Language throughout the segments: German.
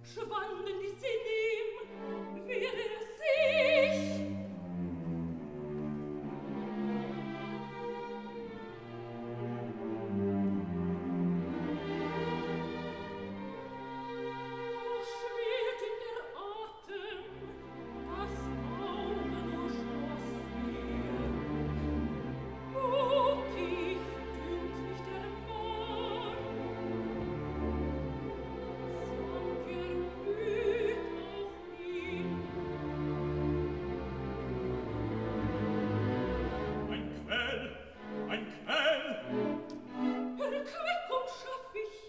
schwanden die Sinn ihm, wer sich schwirrt in der Atem, das Auge nur schloss mir. Mutig dünkt mich der Mann, sank blüht auch ihn. Ein Quell! Erquickung schaff ich.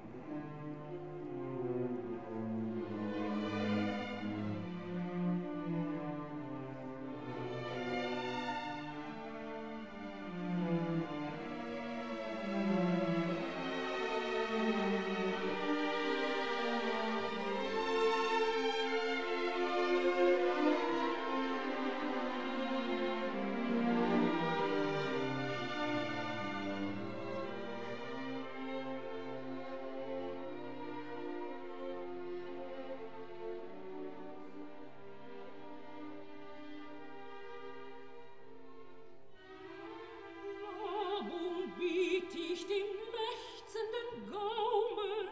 Warum biet ich dem lechzenden Gaumen?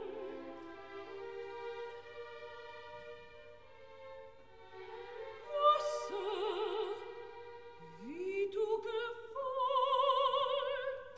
Wasser, wie du gewollt.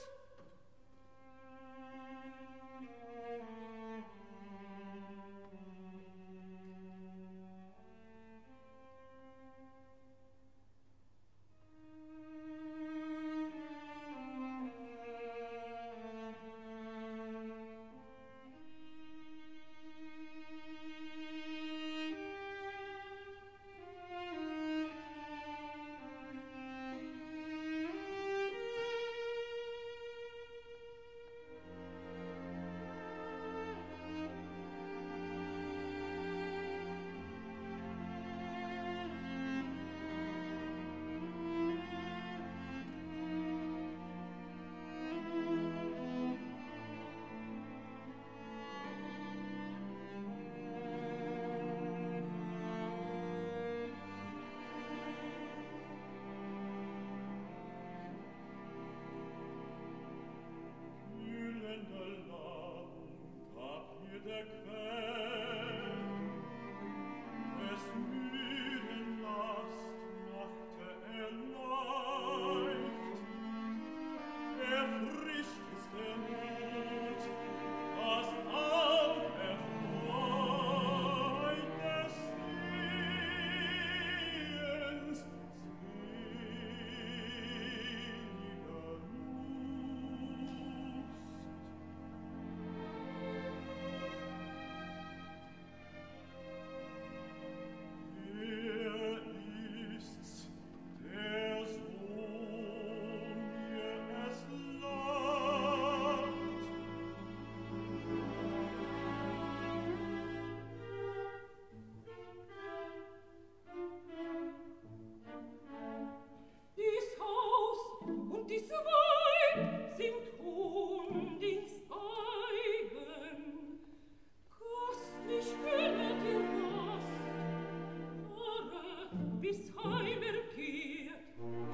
Kühlende Lang gab mir der Quell, des müden Last machte leicht. Erfrischt ist der Mut, das Auge erfreut des Sehens, seliger Wer ist's, der so mir es langt? Dies Haus und dies Weib sind Hundings eigen. Köstlich hülle die Rast, Harre, bis heim er kehrt.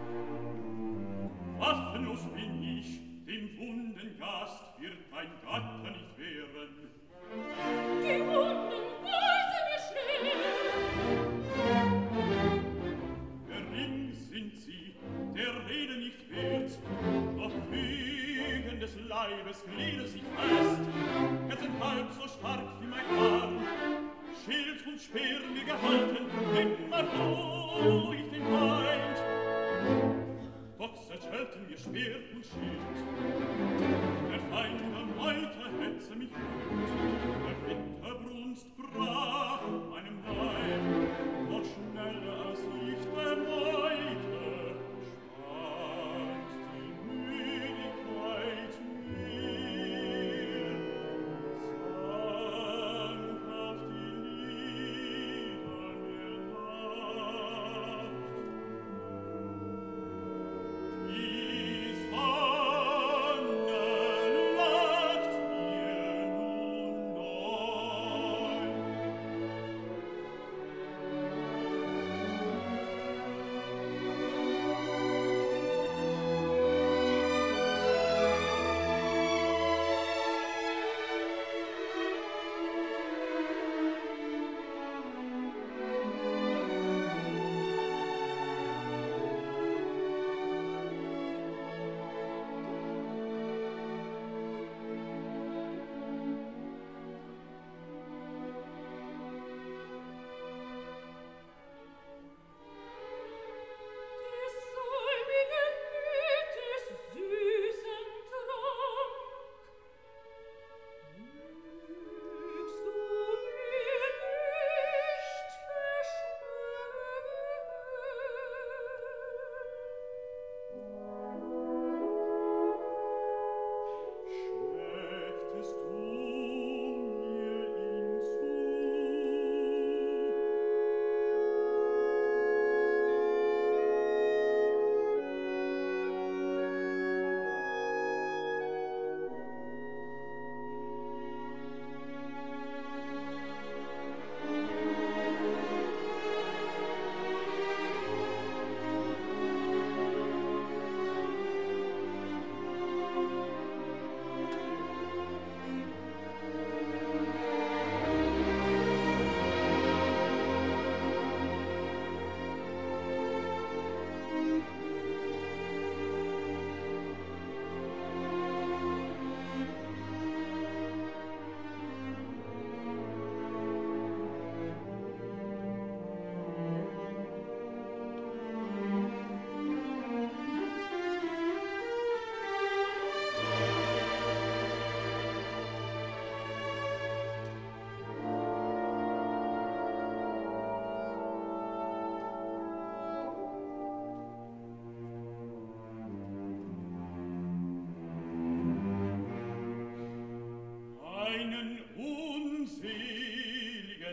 Waffenlos bin ich, dem wunden Gast wird mein Gatte nicht wehren. Die Wunden weise mir schnell. Gering sind sie, der Rede nicht wert, doch Fügen des Leibes gliedern sich fest, Herzen halb so stark wie mein Arm, Schild und Speer mir gehalten, immer floh ich den Feind. Doch zerschellten mir Speer und Schild, der Feind am Meute hetze mich gut, der Winterbrunst brach meinem Leib, doch schneller als ich der Meute spannt die Müdigkeit mir, sank auf die Lider mir Nacht. Die Sonne lacht mir nun noch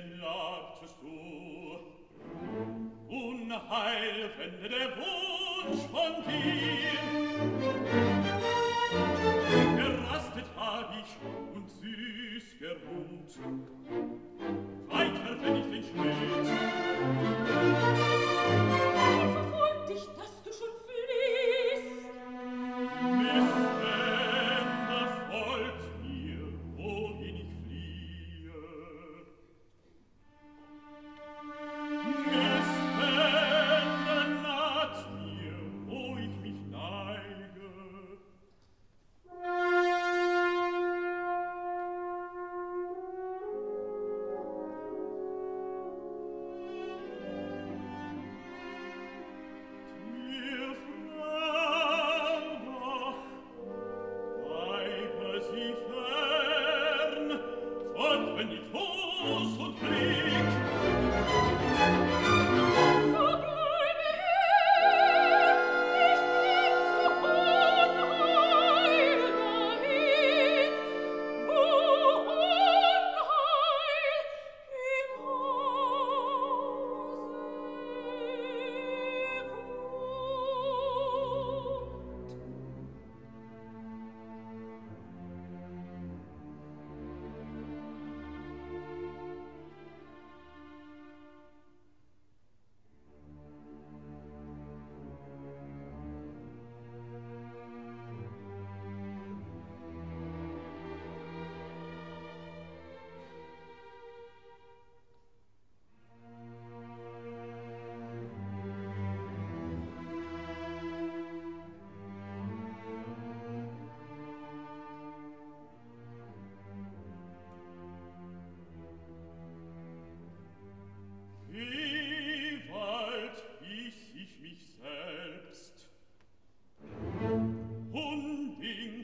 klagtest du. Unheil wende der Wunsch von dir. Gerastet hab ich und süß geruht. Weiter wenn ich den Schnitt. Verfolgt dich, dass du schon fliehst. Missländer folgt mir, wohin ich fliehe. Missländer naht mir, wo ich mich neige. Ihr Frau doch, bleibe sie fern, fort wenn die Fuß und Blick. So bleibe her, nicht denkst du Unheil dahin, wo Unheil im Hause wohnt. Wie weit hieß ich mich selbst? Unding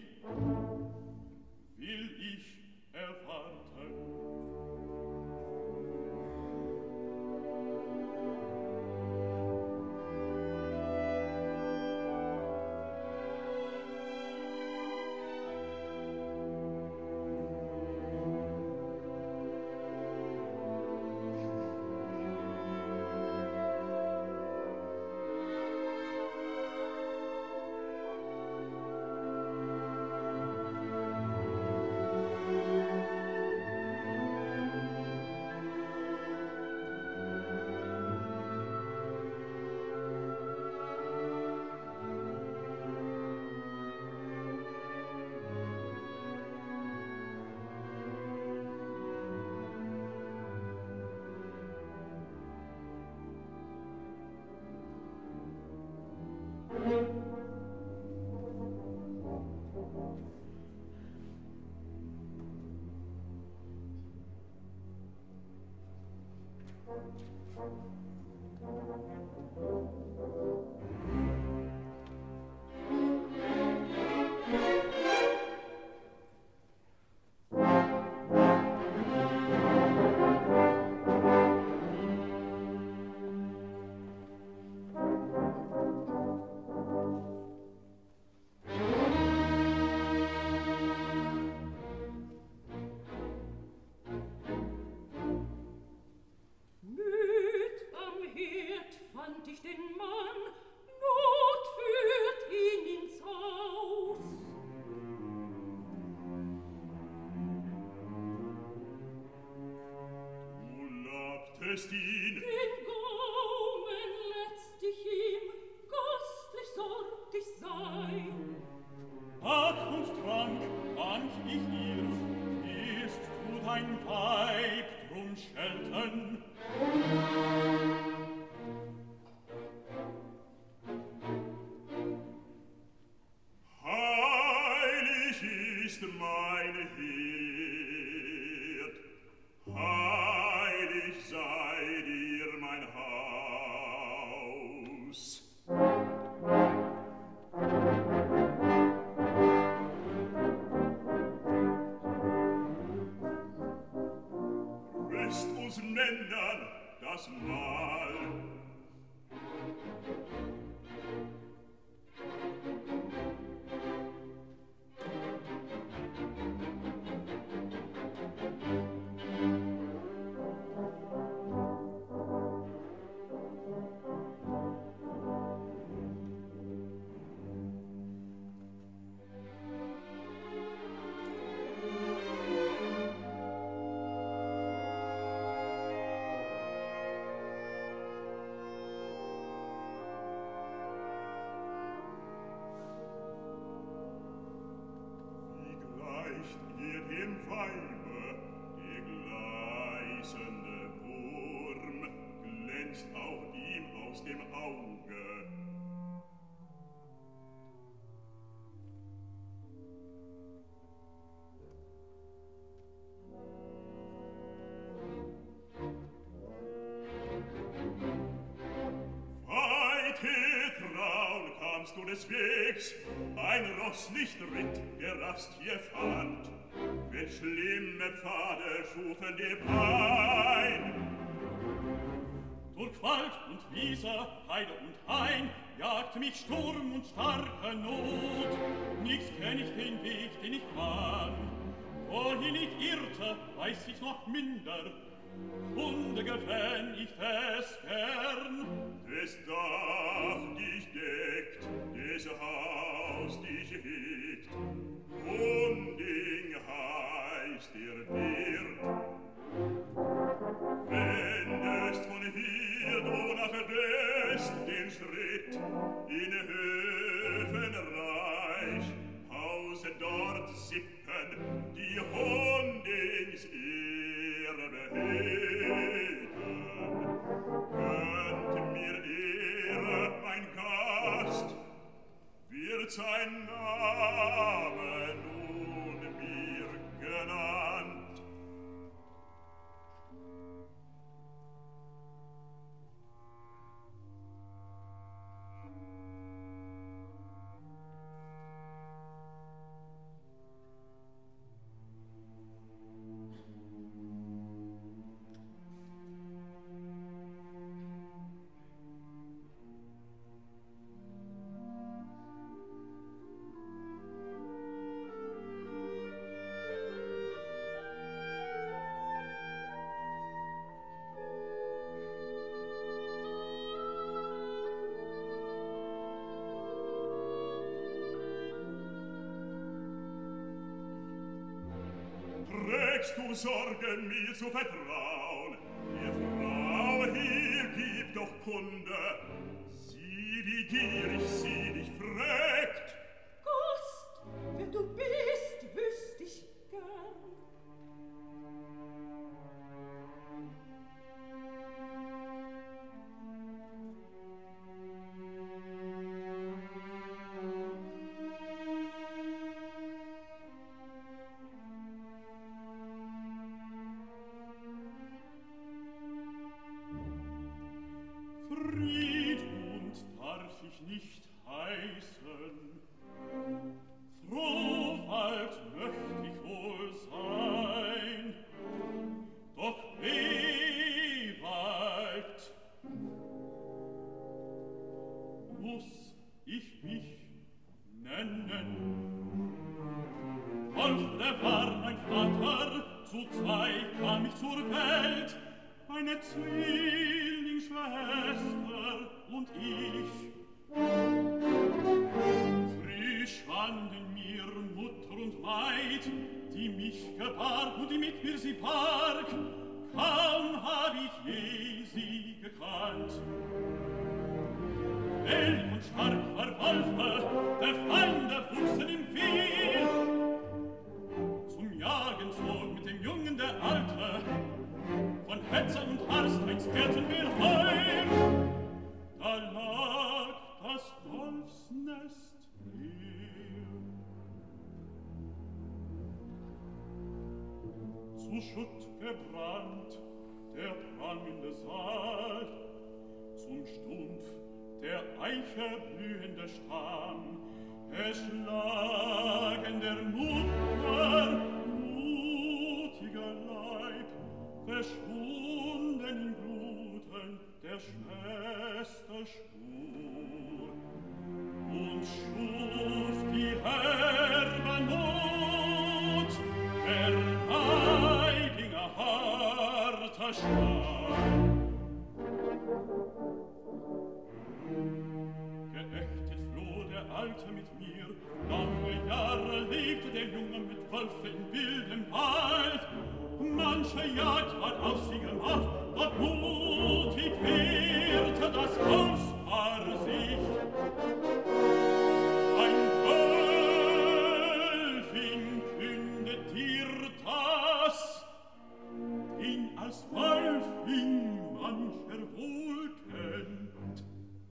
will ich erwarten. lässt ihn. Den Gaumen letztlich ihm köstlich sorglich sei. Ach und Trank ich ihr, ist du dein Weib drum schelten. Heilig ist meine Herd, heilig sei dir mein Haus. Rest uns Männern das Mahl. dem Weibe, der gleißende Wurm, glänzt auch ihm aus dem Auge. Du des Wegs, ein Ross nicht ritt, der Rast hier fand. Wenn schlimme Pfade schufen dir Pein. Durch Wald und Wiese, Heide und Hain, jagte mich Sturm und starke Not. Nicht kenn ich den Weg, den ich kam. Wohin ich irrte, weiß ich noch minder. Kunde gefänn ich es gern. Des Dach dich deckt, des Haus dich hegt, Hunding heißt der Wirt. Wendest von hier du nach West den Schritt in Höfenreich, Hause dort sippen die Hundings Ehre beheten. Gönnt mir Ehre, mein Gast, wird sein Name nun mir genannt. Du Sorge mir zu vertrauen, ihr Frau hier gibt doch Kunde, sie, wie gierig sie dich fragt. Gast, wer du bist, wüsst ich gern. Nicht heißen. Frohwald möcht ich wohl sein, doch Ewald muss ich mich nennen. Wolf, der war mein Vater, zu zwei kam ich zur Welt, eine Zwillingsschwester und ich. Früh schwanden mir Mutter und Maid, die mich gebar und die mit mir sie barg. Kaum hab ich je sie gekannt. Hell und stark war Wolfe, der Feinde wuchsen ihm viel. Zum Jagen zog mit dem Jungen der Alte, von Hetzer und Harsteins kehrten wir heim. Da lag das Wolfsnest leer. Zu Schutt gebrannt, der prangende Saal, zum Stumpf der Eiche blühende Stamm, erschlagen der Mutter mutiger Leib, verschwunden in Bluten der Schwester Spur, und schuf die herbe Not der Heidinger harter Schlag. Geächtet floh der Alte mit mir, lange Jahre lebte der Junge mit Wölfe in wildem Wald. Manche Jagd war auf sie gemacht, doch mutig wehrte das Wolfspaar sich. Ein Wölfing kündet dir Wölfing mancher wohl kennt.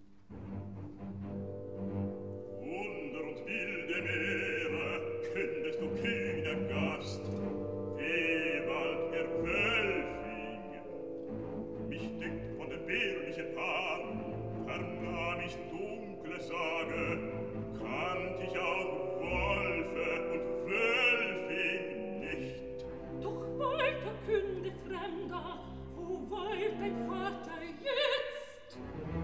Wunder und wilde Meere könntest du kühner Gast, Ewald der Wölfing. Mich denkt von dem bärlichen Paar, vernahm ich dunkle Sage, kannt ich auch Wölfe und Wölfing nicht. Doch weiter künde Fremder, wo weilt dein Vater jetzt?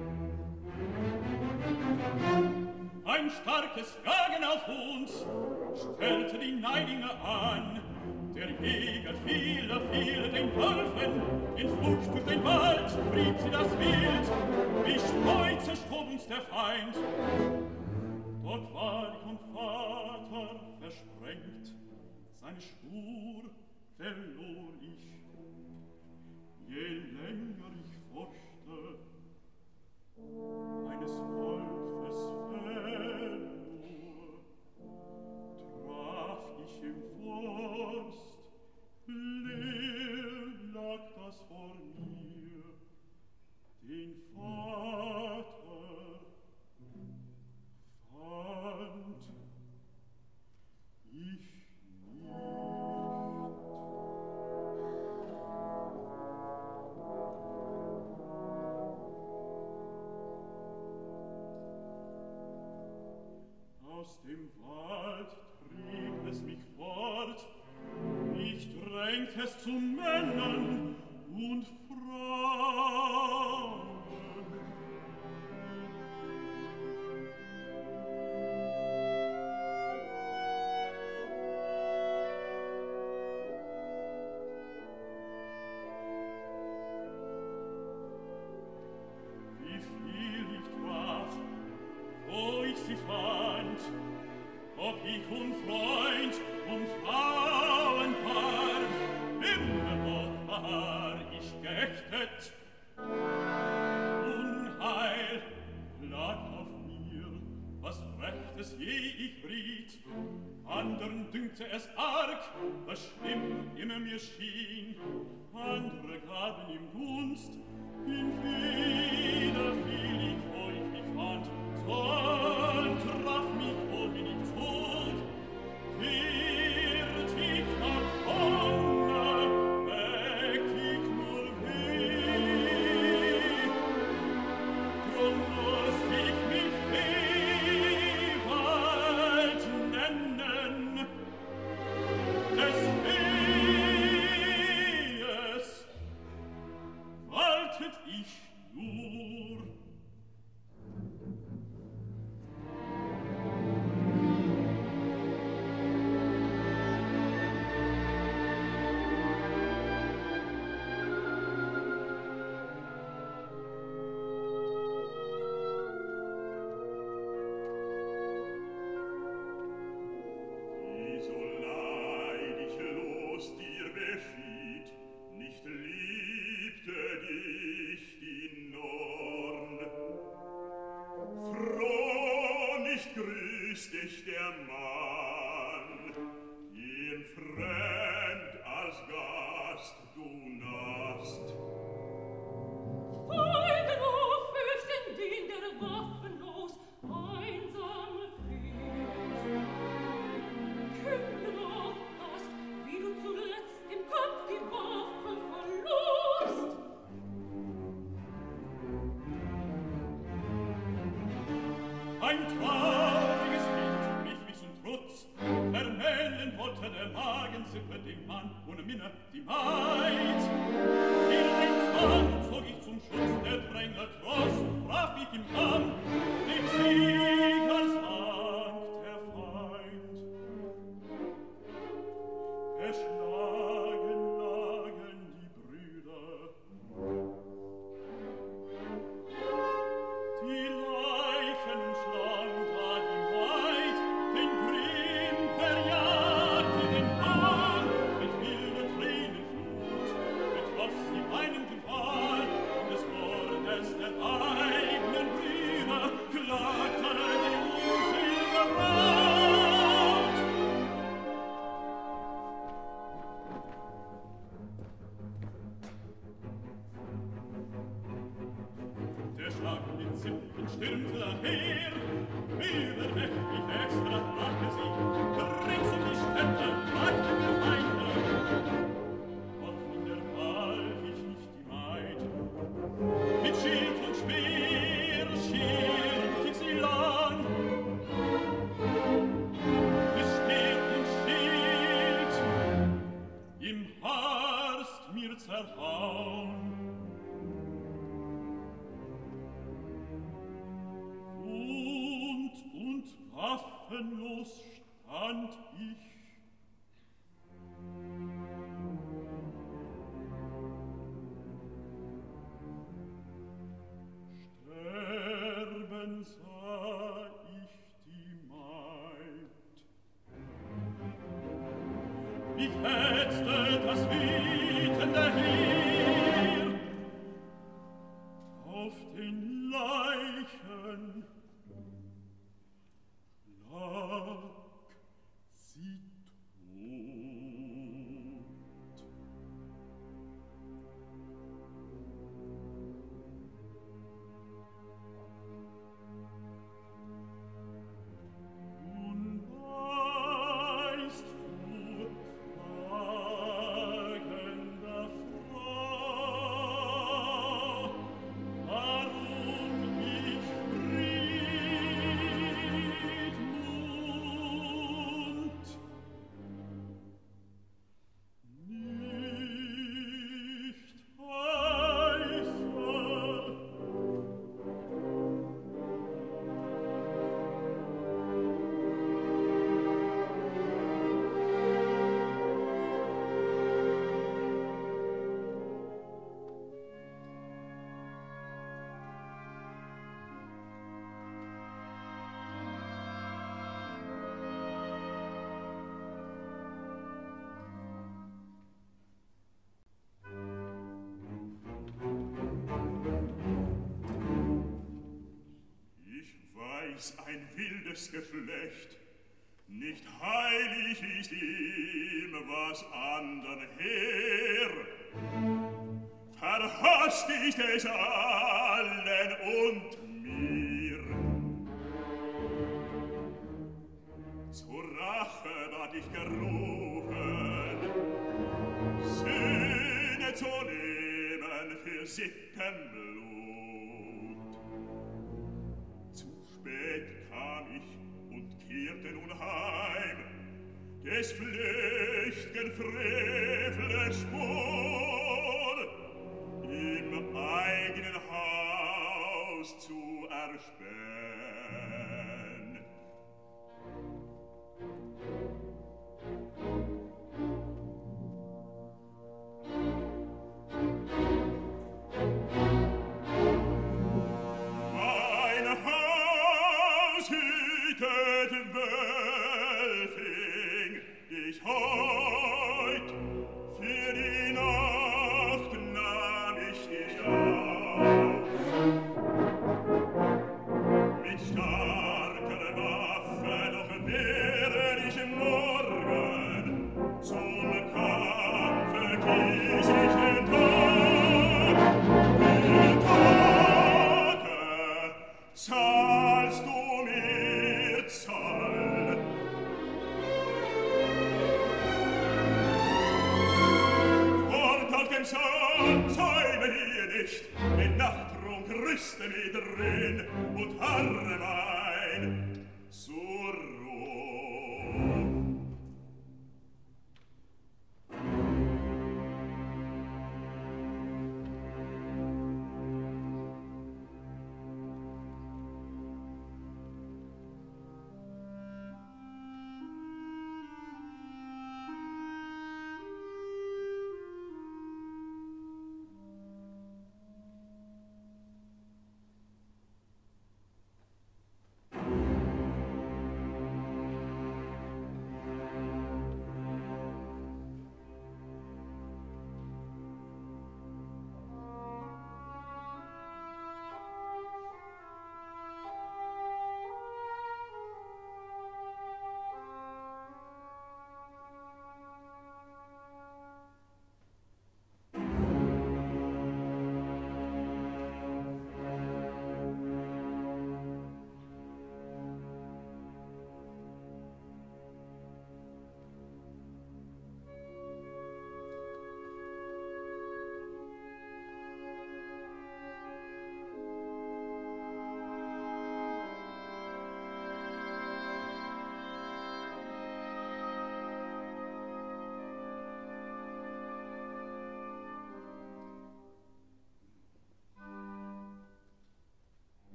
Ein starkes Jagen auf uns stellte die Neidinger an. Der Jäger viele den Wölfen, in Flucht durch den Wald trieb sie das Wild, wie Streu zerstob uns der Feind. Dort war ich und Vater versprengt, seine Spur verlor ich. Je länger ich forschte, eines Wolfes verlor, traf ich im Forst, leer lag das vor mir, den Vater fand ich nicht. Aus dem Wald trieb es mich fort, mich drängt es zu Männern und Frauen. Wie viel ich traf, wo ich sie fand, ob ich und Freund und Frauen war, immer noch war ich geächtet. Unheil lag auf mir, was Rechtes je ich briet, andern dünkte es arg, was schlimm immer mir schien, andere gaben ihm Gunst, in wieder fiel ich, wo ich mich fand, Zorn traf mich, wohin ich zog, kehrt ich nach vorne, weckt ich nur weh. Drum muss ich mich Ewald nennen, des Wehes waltet ich nur. Wie so leidig los dir beschied, nicht liebte dich die Norn. Froh nicht grüßt dich der Mann, ihn fremd als Gast du nahst. Folge nur, fürchten den, der waffenlos einsam fehlt. Künde doch das, wie du zuletzt im Kampf die Waffe verlorst. Ein trauriges Kind rief mich zum Trutz, vermählen wollte der Magensippe dem Mann ohne Minne die Maid. In den Zwang zog ich zum Schutz der Dränger Trost, traf ich im Kampf, dem Sieger sank der Feind. Erschlagen lagen die Brüder, die Leichen umschlang da im Wald, den Grimm verjagte den Hahn mit wilder Tränenflut, mit stürmt daher, übermächtig extra lache sie, rings um die Städte, machte mir Feinde. Doch von der Wahl wich nicht die Maid, mit Schild und Speer schiert ich sie lang. Mit Speer und Schild im Harst mir zerhauen. Und waffenlos stand ich. Sterben sah ich die Maid. Wie hetzte das wütende Heer auf den Leichen, lag sie tot. Nun weißt du, fragender Frau, warum ich Friedmund nicht heiße. Ich weiß, ein wildes Geschlecht, nicht heilig ist ihm, was andern her. Verhasst ist es allen und mir. Zur Rache ward ich gerufen, Söhne zu nehmen für Sittenblut. Zu spät kam ich und kehrte nun heim, des flücht'gen Frevlers Spur im eigenen Haus zu erspähen. Mein Haus hütet Wölfing, ich heut, für die Nacht nahm ich dich auf. Mit starker Waffe noch wäre ich morgen, zum Kampfe kies ich den Tag. Die Tage zahlst du mir Zahl. Fort auf dem Saal, säume hier nicht, den Nachttrunk rüste mir drin und harre mein zur Ruhe.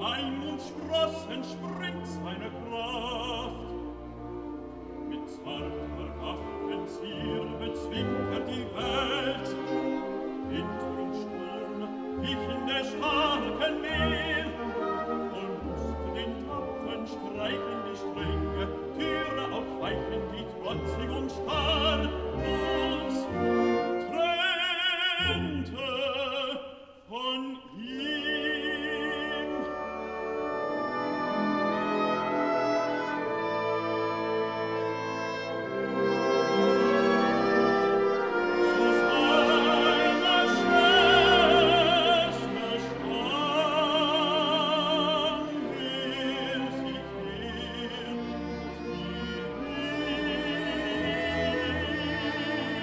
Keim und Sprossen springt seine Kraft. Mit zarter Waffenzier bezwingt die Welt. Wind und Sturm wichen der starken Meer. Und Lust den Tapfern streichen die Stränge, Türe aufweichen die trotzig und starr. Uns trennte von ihm. Zu seiner Schwester schwang sich hin,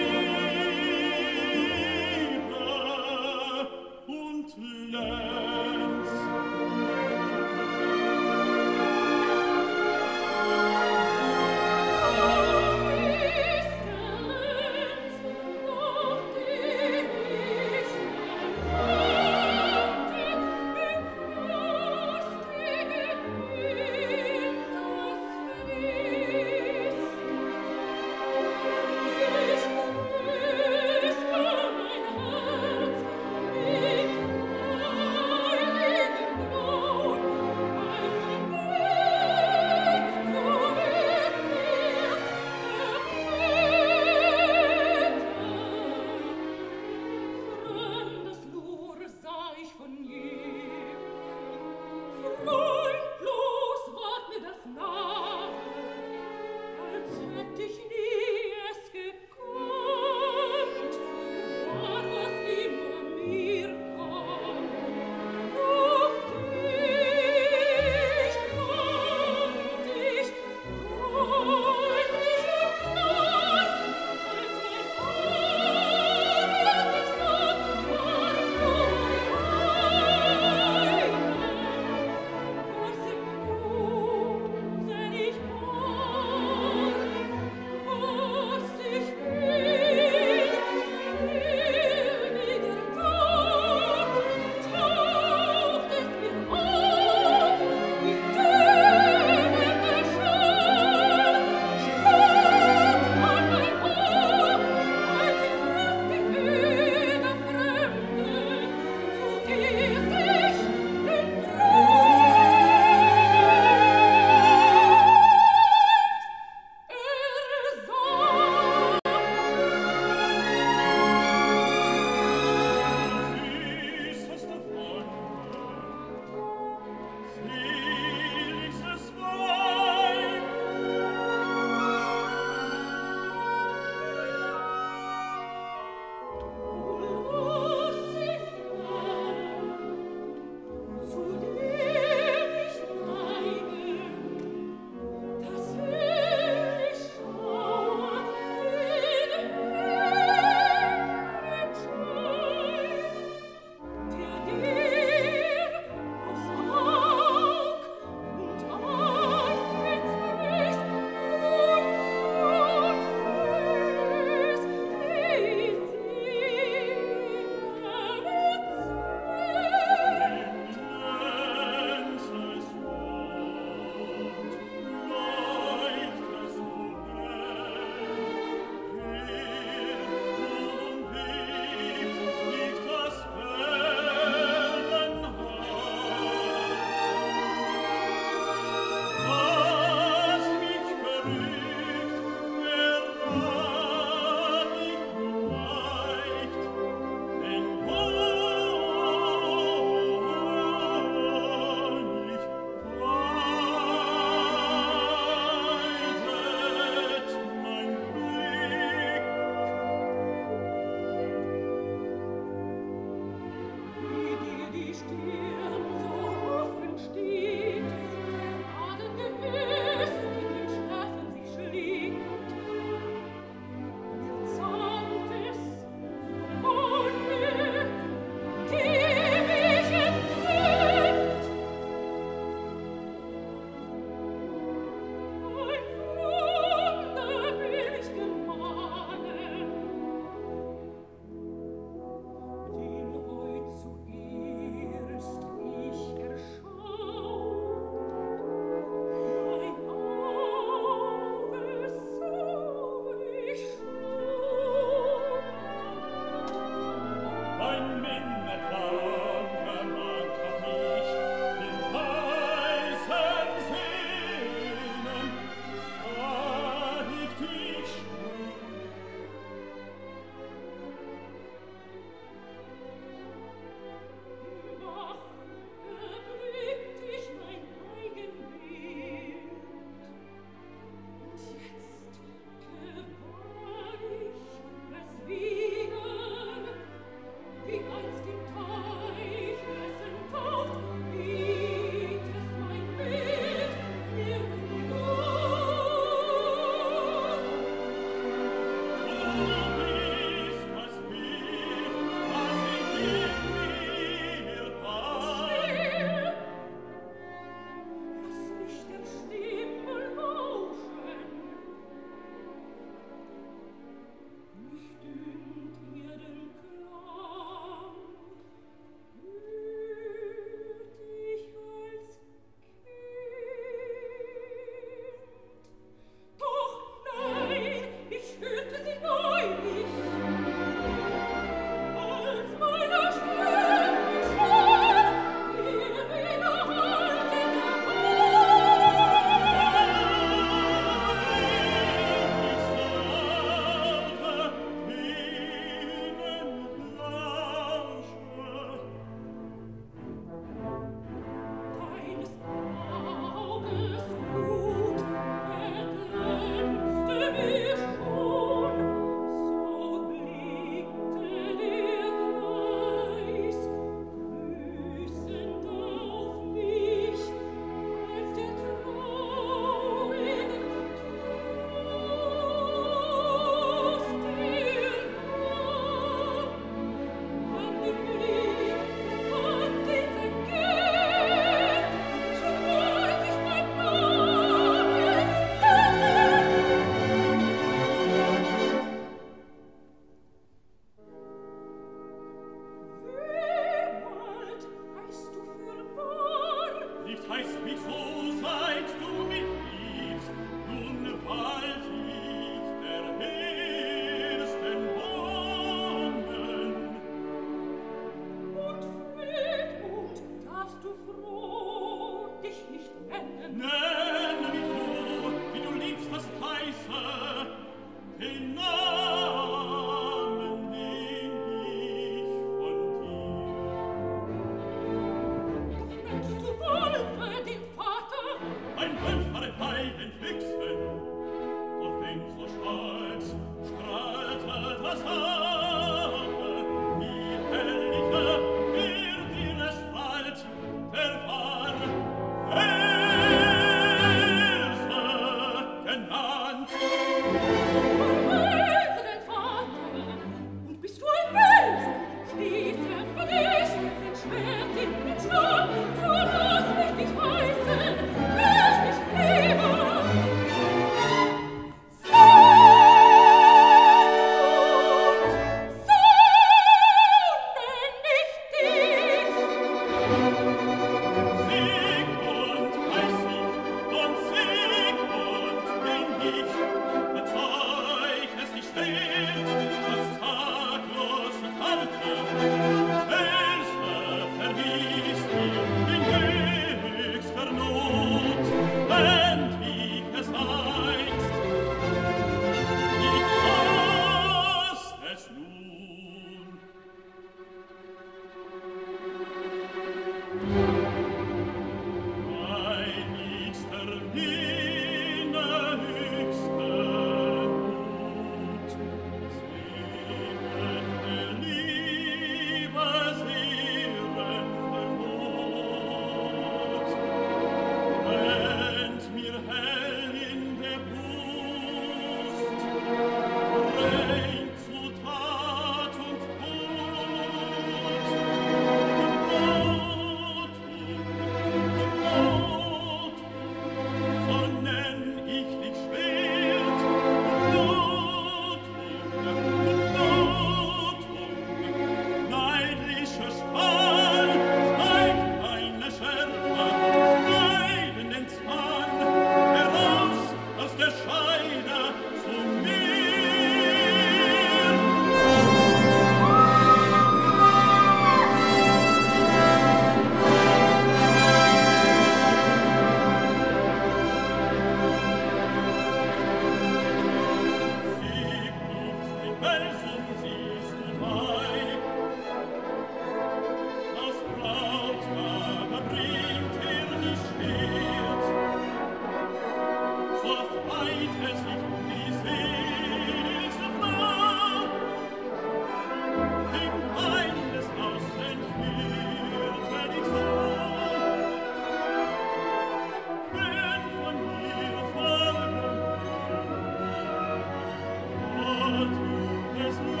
Des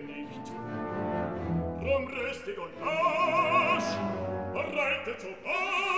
nicht. Drum rüstig und rasch, reitet so bald.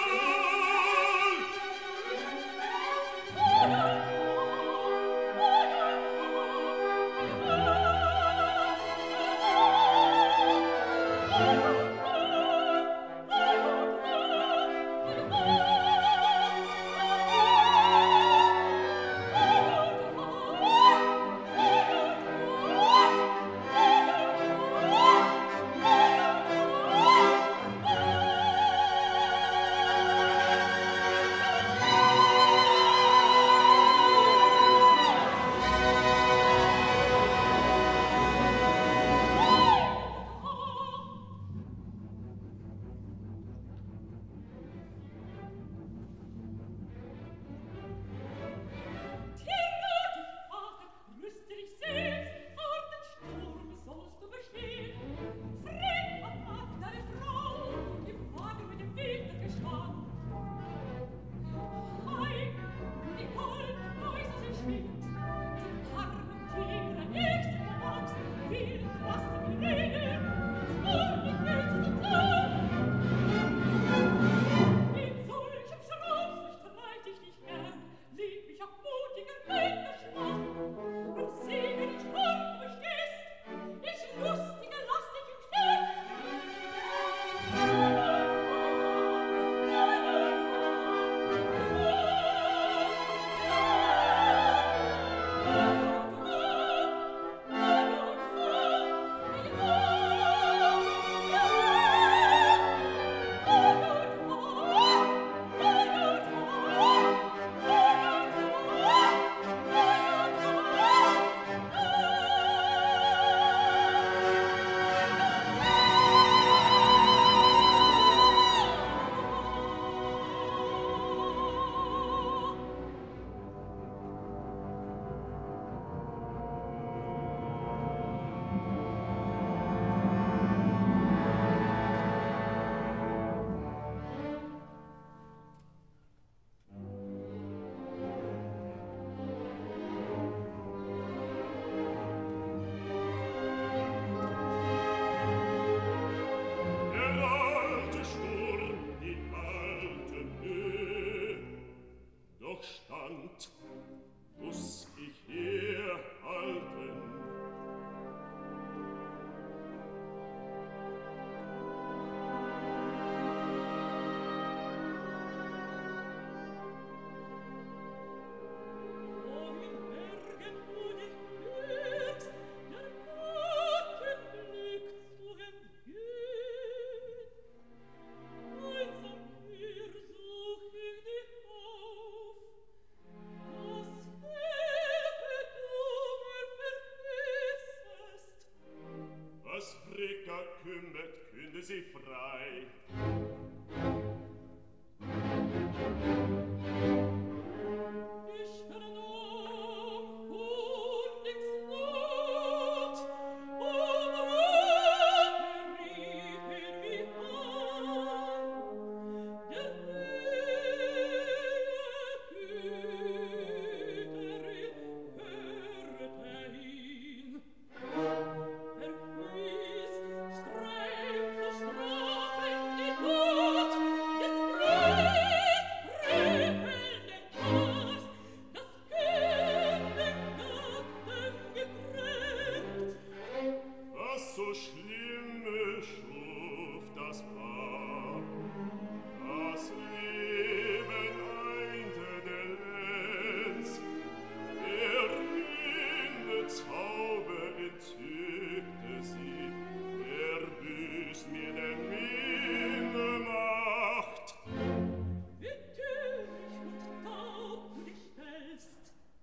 Sie frei.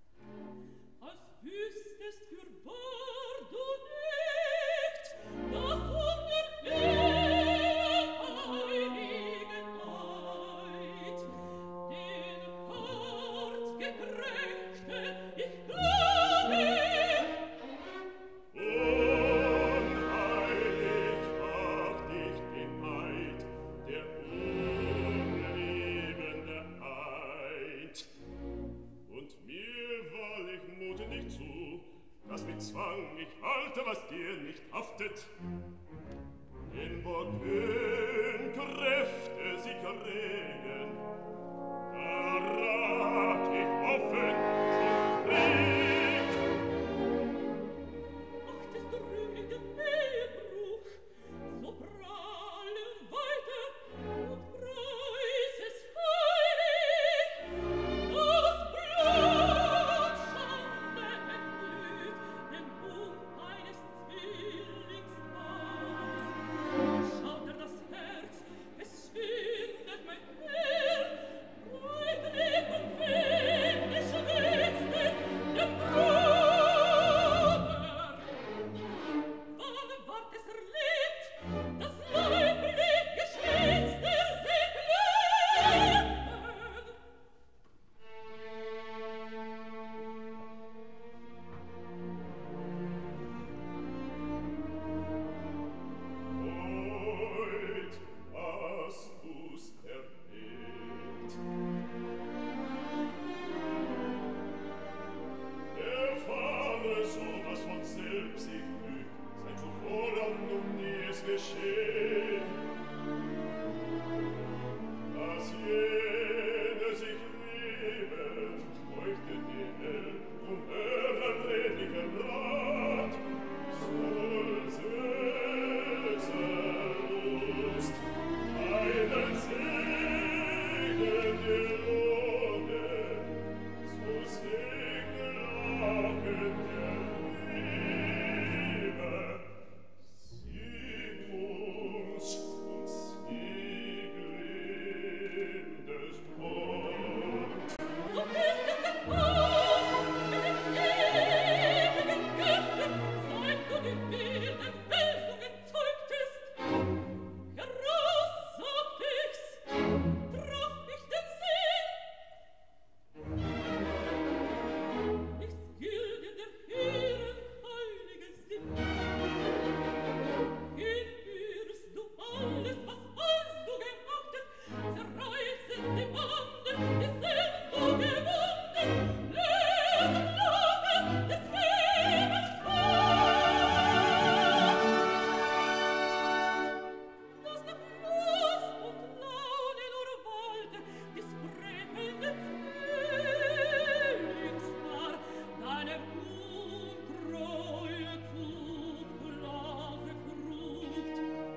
Wüsstest für wahr du nicht, Fang, ich halte, was dir nicht haftet. In Burgen Kräfte sich erregen, da rat ich offen zum Krieg. Achtest du Rühmling den Ehebruch, so prahle weiter und preis es heilig, das Blut Schande entblüht, den Bund eines Zwillingspaars. Schaut das Herz, es schwindet mein Herr, breitlich und wenig schwitzt dem Bruder. Wann ward es erlebt, das leiblich geschwitzt sich leben? Heut hast du's erlebt. Erfahre sowas von selbst sich fügt, seit zuvor auch noch nie es geschehen. Dass jene sich lieben, leuchtet dir hell und hören redlichen Rat. Soll Lust einen Segen dir lohnen, so segne lachen der Liebe. Sieg uns und sieglindes Wort. So ist es im Haus mit den ewigen Göttern, seit du die wilden Wälzungen zeugtest. Heraus, sagt ich's, traf mich den Sinn. Nichts gilt in der Heeren heilige Sinn. Hinwirfst du alles, was als du geachtet, zerreißest die Bande, die selbst du gewunden, lösen Lachen des Himmels dass nach Lust und Laune nur walte, des frevelnde Zwillingspaar, deine untreue Zuchtblase frucht.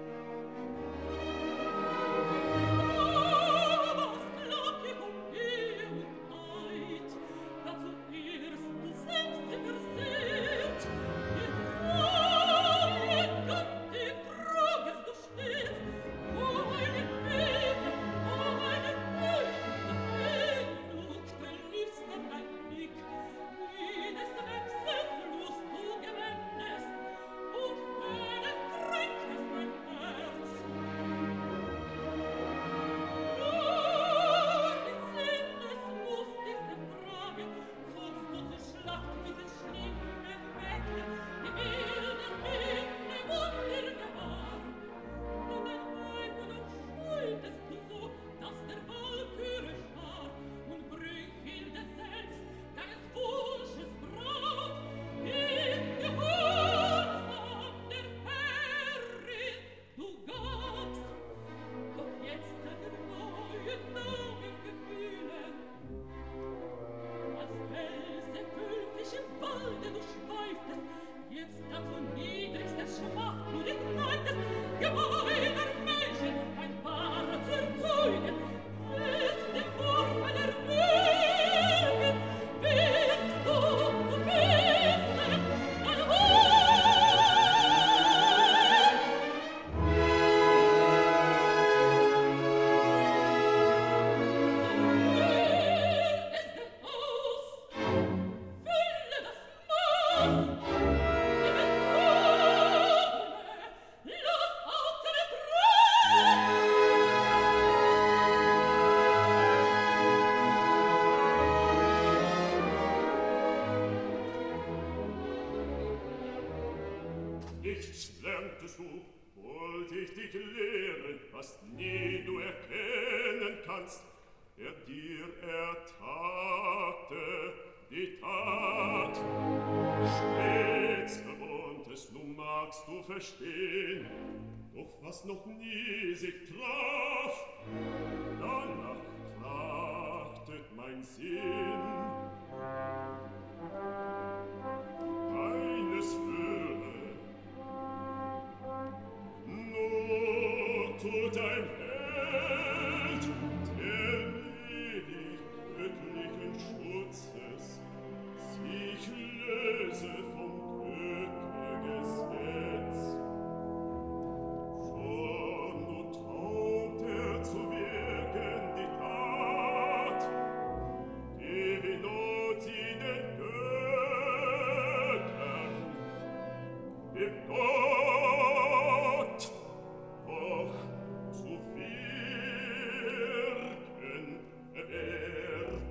Was klagt ich Ehe und Eid, dazu irrst du selbst sie versehrt, die treue Göttin tragest du stets, o eine Bete, o eine Lugte lüstern dein Blick, wie des Wechsels Lust du gewendest, und Höhnen kränktest mein Herz. Den Sinneslust ist im Tragen, zogst du zur Schlacht mit den schlimmen Mächten, die wilder Winde wundergewahr. Denn dein Weib und scheutest du so, dass der Walküre starr, und Brünnhilde selbst, deines Wunsches Braut, in Gehorsam der Herrin du gabst. Doch jetzt deine neuen Namen-Gefühle, als Welse gültig im Walde du schweiftest, jetzt dazu niedrigster Schmacht du dich neigtest, gemeiner Mädchen, ein wahrer Zerzeuge, jetzt dem Wurfe der Wölfe, willst du zu wissen, dein ist denn aus, fülle das Maß, die Betrogene, lass auf seine Nichts lerntest du, wollt ich dich lehren, was nie du erkennen kannst, der dir ertagte, die Tat. Stets Gewohntes, nun magst du verstehen, doch was noch nie sich traf, danach trachtet mein Sinn. Keines höre, nur tut ein Held, der ledig göttlichen Schutzes sich löse vom Göttergesetz. Schon nur traut zu wirken die Tat, die wie Not sie den Göttern im Gott doch zu wirken erwehrt.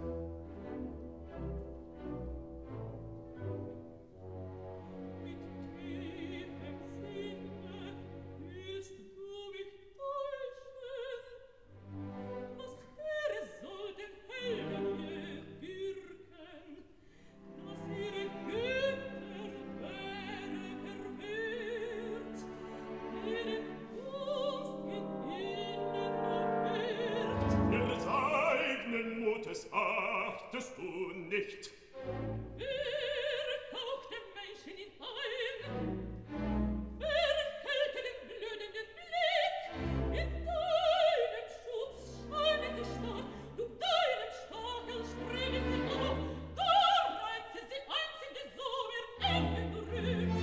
Mit tiefem Sinne willst du mich täuschen? Was wäre soll den Helden je wirken, dass ihre Götter wäre verwehrt, deren Kunst in ihnen nur wirkt? Ihres eigenen Mutes achtest du nicht. Wer haucht dem Menschen ihn ein? Wer hält den blödenden Blick? In deinem Schutz scheinen sie stark, du deinem Stachel streben sie auf, da reizen sie einzig die so ihr Ende berührt.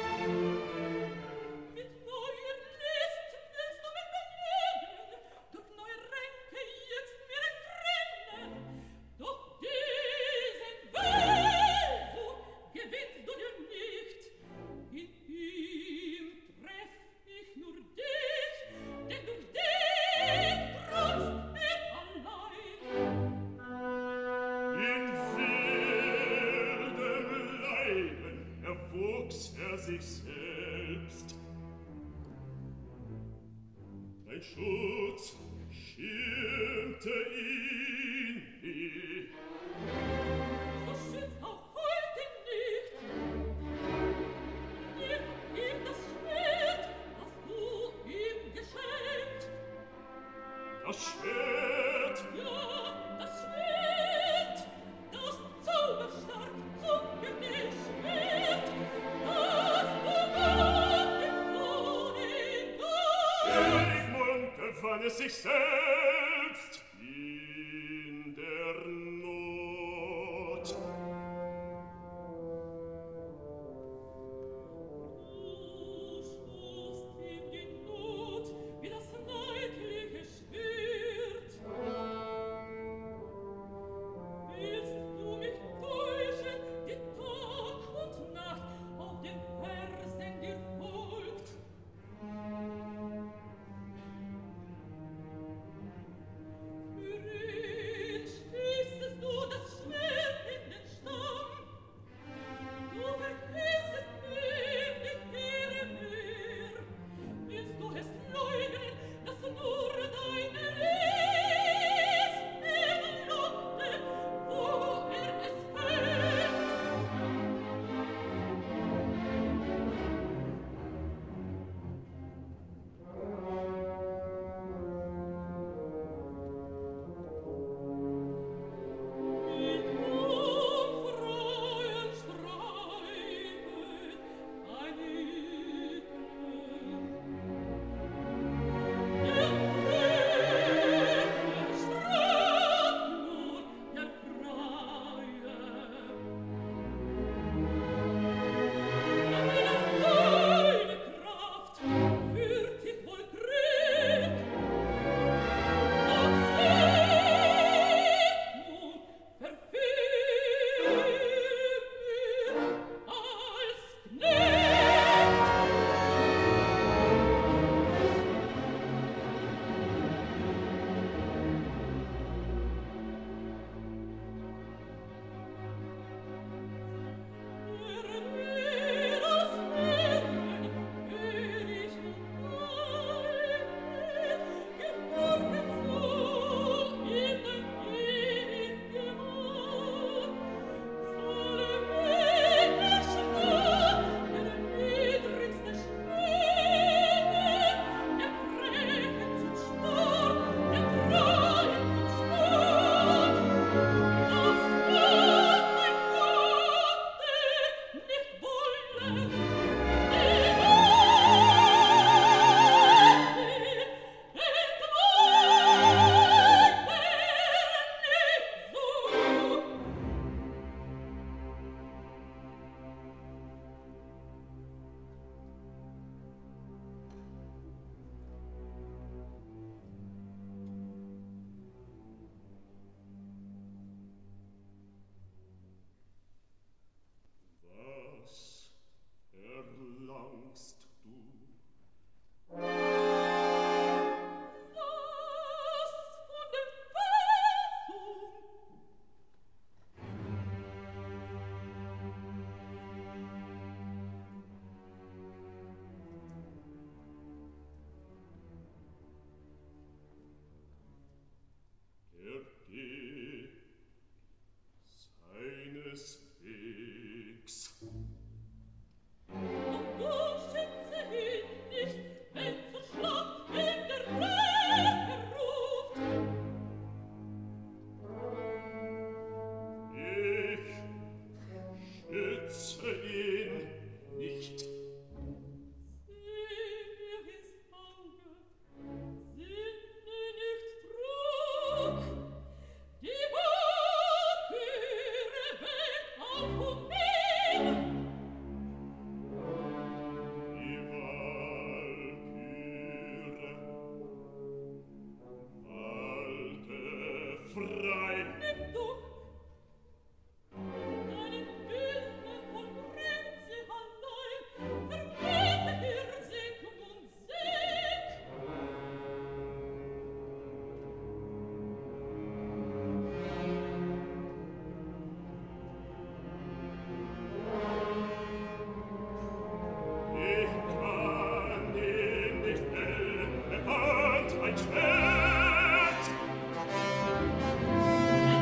Mit neuer List willst du mich beleben, durch neue Ränke jetzt mir entrinnen, doch diesen Wellsuch gewinnst du dir nicht. In ihm treff ich nur dich, denn durch dich trotzt er allein. In wildem Leiben erwuchs sich selbst. Dein Schutz schirmte ihn nie. So schützt auch heute nicht. Nimm ihm das Schwert, das du ihm geschenkt. Das Schwert, Ja, das Schwert, das zauberstark zugene Schwert, das du Gott dem Sohne gabst. Sigmund gewann es sich selbst in der Not. Du schufst ihm die Not wie das neidliche Schwert. Willst du mich täuschen, die Tag und Nacht auf den Versen dir folgt? frei. Nimm doch deinen Willen von Prinze allein, verbete ihr Sieg und Sieg. Ich kann ihn nicht fällen, er fand ein Schwert.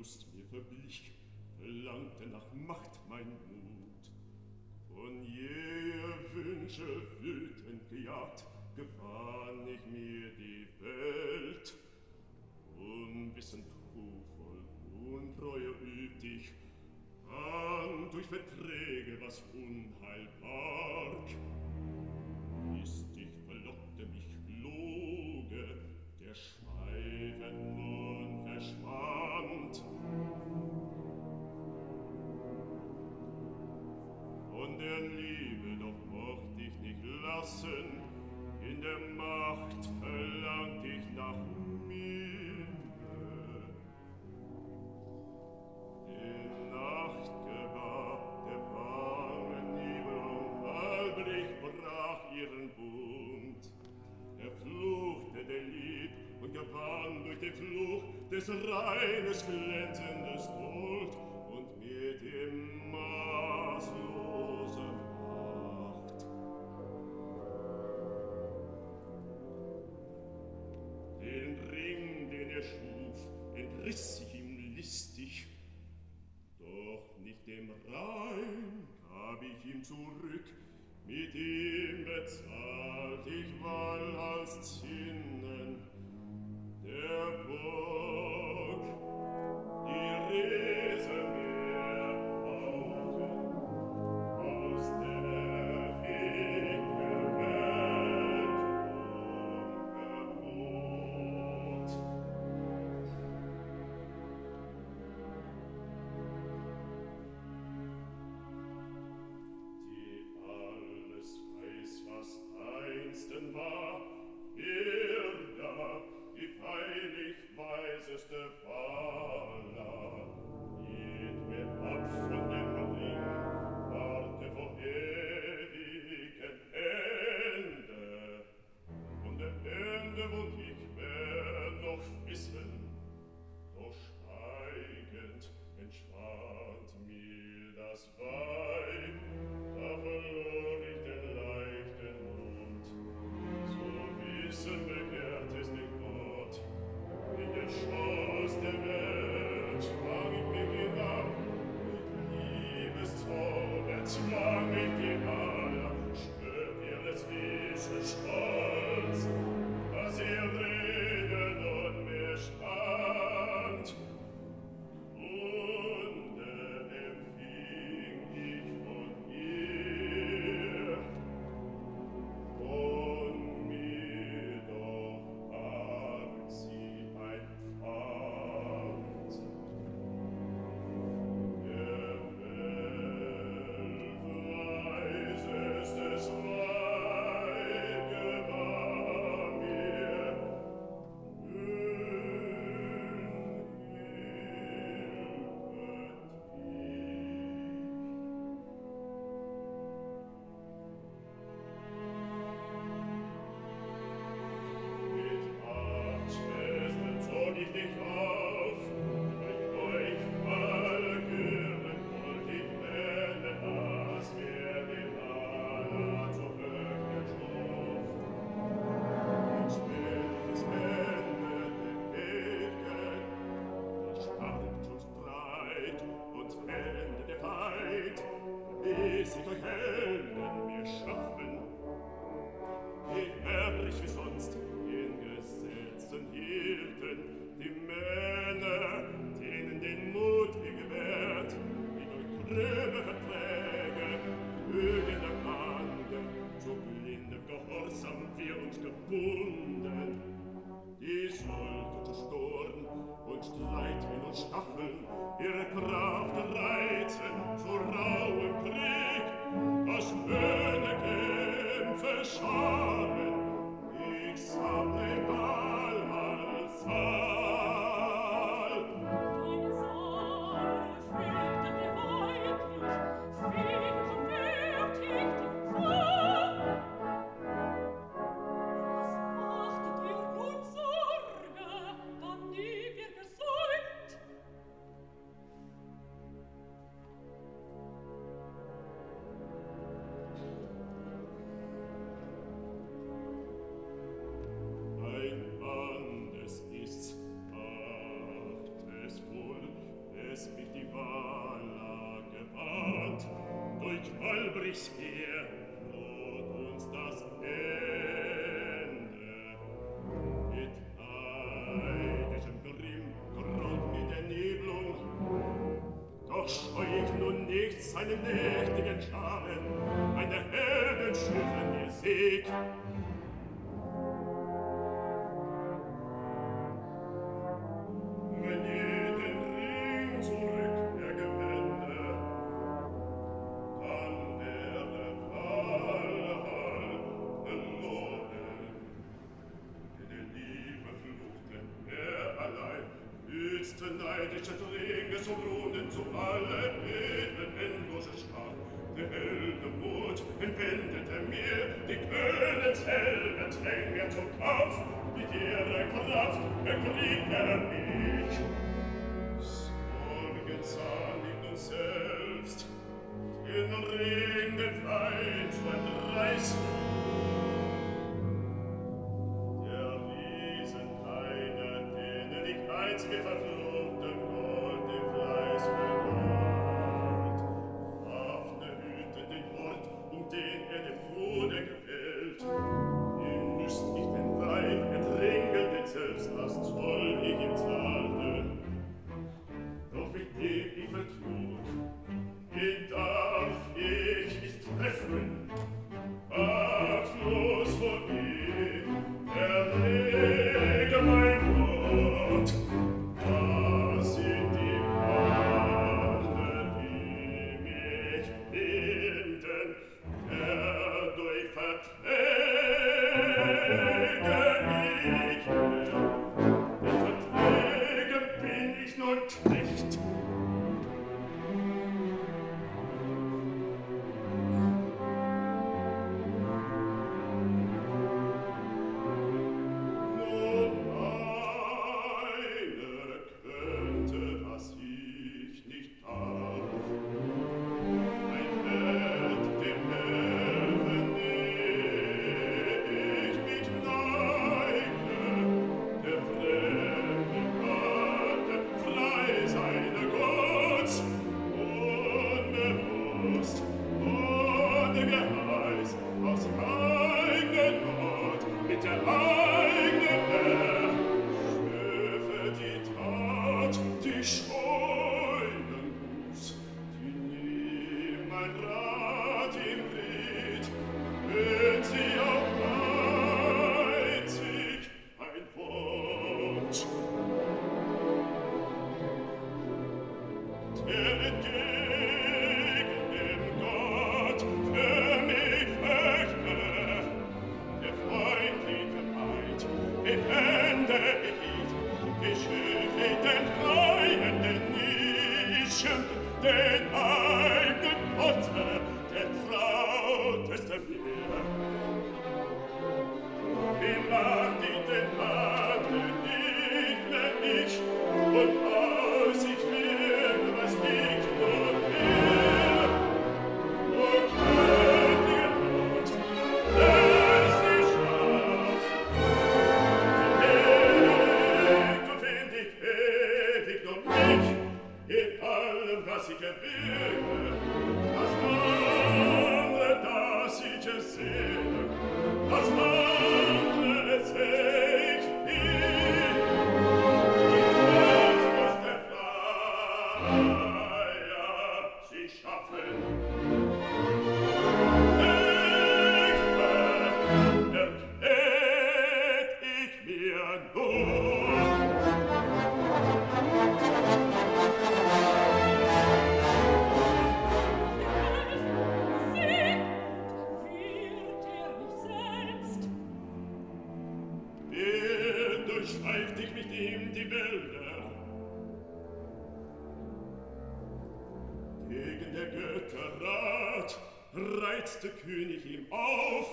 Lust mir verblich, verlangte nach Macht mein Mut. Von jäher Wünsche wütend gejagt, gewann ich mir die Welt. Unwissend, ruhvoll, Untreue übt ich an durch Verträge, was Unheil barg. Listig verlockte mich Loge, der Schweifen nun verschwand. Von der Liebe doch mocht ich nicht lassen, in der Macht verlangt ich nach Milde. Die Nacht gebar, der bange Nebel unheimlich brach ihren Bund. Er fluchte der Lieb und gewann durch den Fluch des reines glänzendes Gold und mit dem maßlosen Macht. Den Ring, den er schuf, entriss ich ihm listig, doch nicht dem Reim gab ich ihm zurück, mit ihm bezahlt ich Wall als Zinnen der Burg, die Riese mir bauten aus der Ecke Welt ungebot. Die alles weiß, was einsten war, da die freilich weiseste Vala, hielt mir ab von dem Ring, warte vor ewigen Ende. Und der Ende wollt ich mehr noch wissen, doch schweigend entschwand mir das Weib, da verlor ich den leichten Mund. So wissen begehrt es den Gott, in den Schoß der Welt schwang ich mich hinab, mit Liebeszauber zwang ich die Halle, spürt ihr des Wesens Stolz, was ihr Reden und mir stand. Wunden empfing ich von ihr, von mir doch war sie ein Pfand. Der weltweisestes Weib gebar mir mit Abschwestern zog ich dich auf, durch euch Walküren wollt ich wenden, als wer den Alla zu Höchsten schuf. Ein spätes Ende der Ew'gen, das starkt und breit und Ende der Feind, ließ ich euch Helden mir schaffen, wie herrlich wie sonst in Gesetzen hielten die Männer, denen den Mut wir gewährt, die durch trübe Verträge, Lügen der Bande, zu blindem Gehorsam wir uns gebunden. Die Sollte zu Sturm und Streit in uns staffeln, ihre Kraft reizen zu rauem Krieg, das schöne Kämpfe scharen, ich sammle im Walhallsaal. Deine Saal fühlte mir weiblich, friedlich und fertig dir zu. Was macht dir nun Sorge, dann nie wir gesäumt? brich's her, droht uns das Ende. Mit heidischem Grimm droht mir der Nebelung, doch scheu ich nun nicht seine nächtigen Scharen, meine Heldenschiffe mir seht. Wenn ihr den Ring zurück ergewände, dann wäre Valhall verloren. In der Liebe fluchte er allein, nützte neidische Trinke zum Brunnen, zu alle edlen endlose Schar. Der Heldenmut entwendete mir, die Königshelden zwäng mir zum Kampf, mit ihrer Kraft bekriegt mich. Sorgen sah nicht uns selbst, den Ring den Feind zu entreißen. Der Riesen einer, denen ich einst mir verfluchten Gold im Fleiß vergoldt. Fafner hütet den Ort, den dem Tode gefällt. Ihr müsst nicht den Weib entringen, den Selbstlast soll ich ihm zahlen. Doch mit dem ich vertrug, den darf ich nicht treffen. Achtlos vor ihm, erlege mein Gott. Das sind die Bande, die mich binden, dadurch verträge ich mir. Den Verträgen bin ich nur Knecht. Reizte König ihm auf,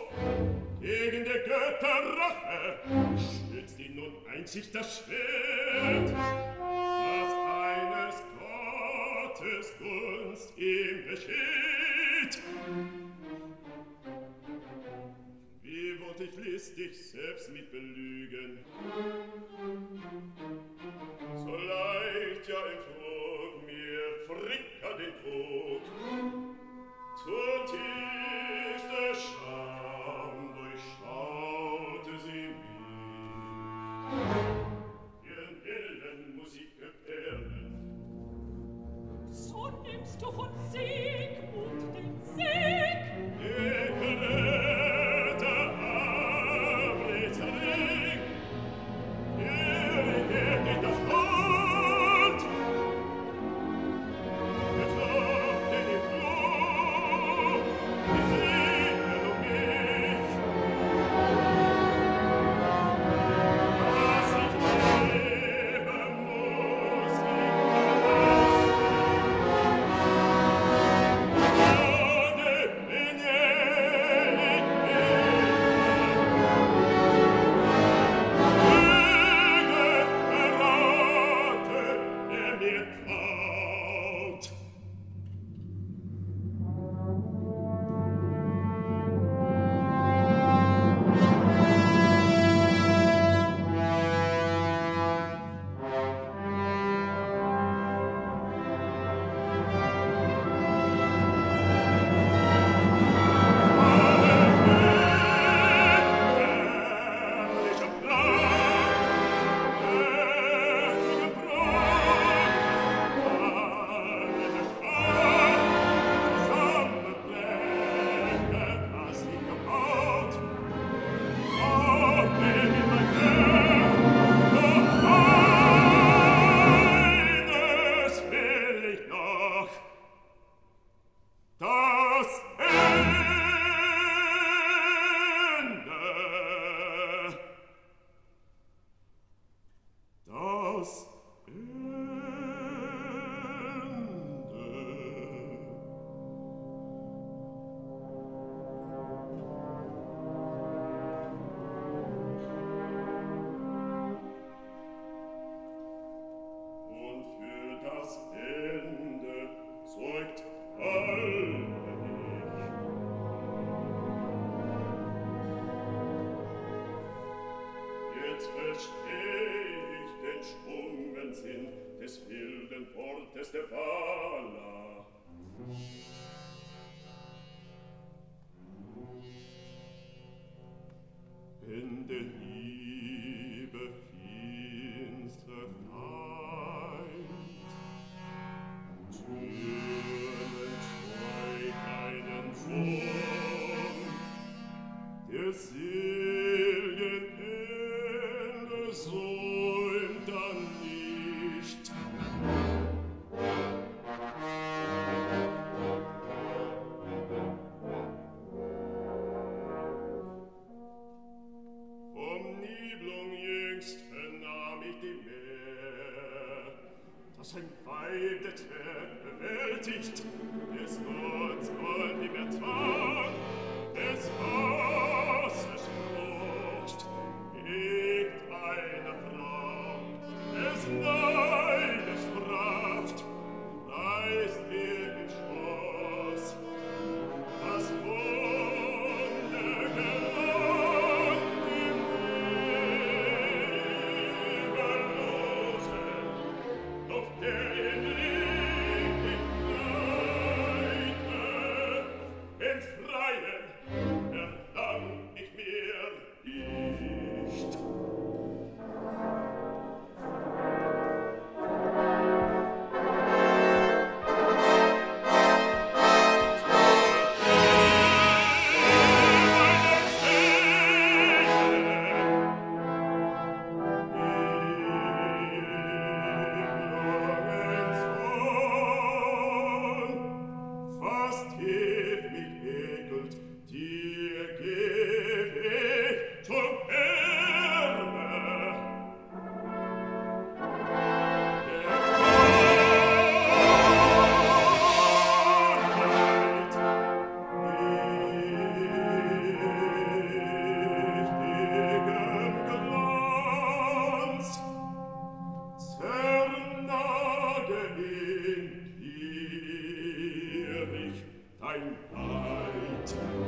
gegen der Götter Rache stützt ihn nun einzig das Schwert, das eines Gottes Gunst ihm geschieht. Wie wollt ich listig selbst mit belügen, so leicht ja entflog mir Fricka den Tod. Zur Tier del portes de Vala. In den Liebe finstre Feind, Türmen schweig einen Sohn, der Seelen Ende säumt dann nicht. Vom Niblung jüngst vernahm ich die Mehr, dass ein Weib der Twer bewältigt, des Gottes Gold ihm ertrag, des Wassers Frucht, hegt eine Frau, des Neides Kraft, reißt ins Schloss, das Wunder gelang dem Überlosen, doch der ihn liebt im Freien erlang ich mir nicht. Fast hebt mich ekelt, dir geb ich zum Erbe. Der Wahrheit, nichtigen Glanz, zernage in dir ich dein Leid.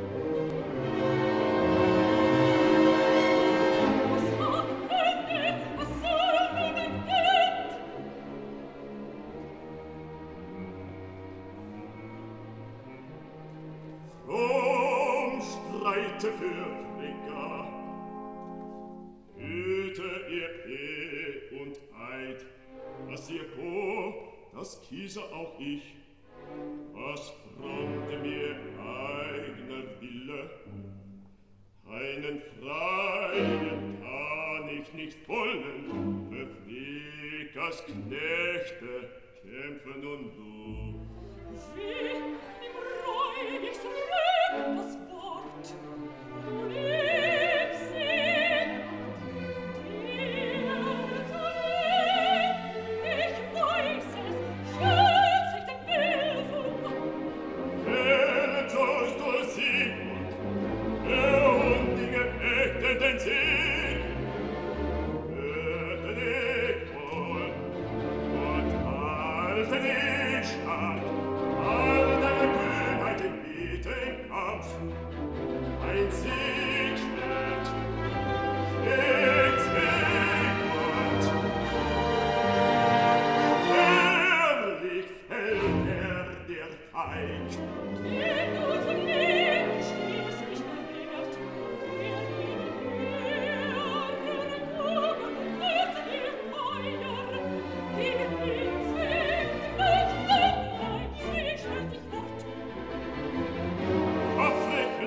Was mag Ende, was soll nun ein Kind? Fromm streite für Frigga, hüte ihr Ehe und Eid, was ihr vor, das kiese auch ich, was frommte mir eigener Wille. Einen Freien kann ich nicht wollen, für Friggas Knechte kämpfen und du. Wie im Reich zurück das Wort, du Liebsinn, dir zu lieb, ich weiß es, schütz ich den Bildung. Wählet sollst du Siegmund, der hundige Ächte den Sieg. Hörte dich wohl und halte dich stark, all deine Kühnheit in Biete im Kampf. Ein Siegschwert schlägt Siegmund. Herrlich fällt der Feind. Den du zu lieben stehst nicht mehr wert, der in höhere Kugel wird ihr Feuer, gegen ihn zwingt nicht ein Zwischendig Wort. Waffrig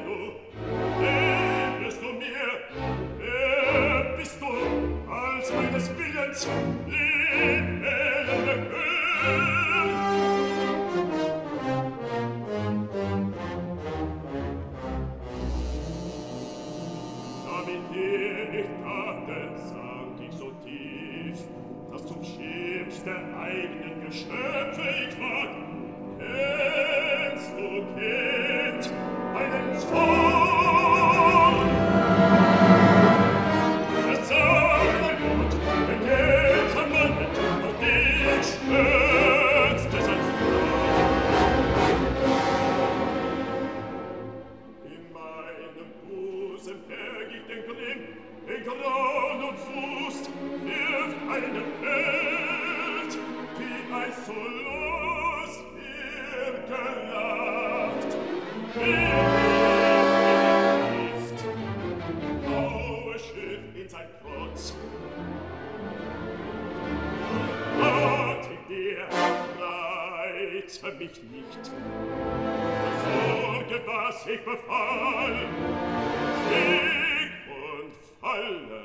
Mich nicht. Sorge, was ich befall, Sieg und falle,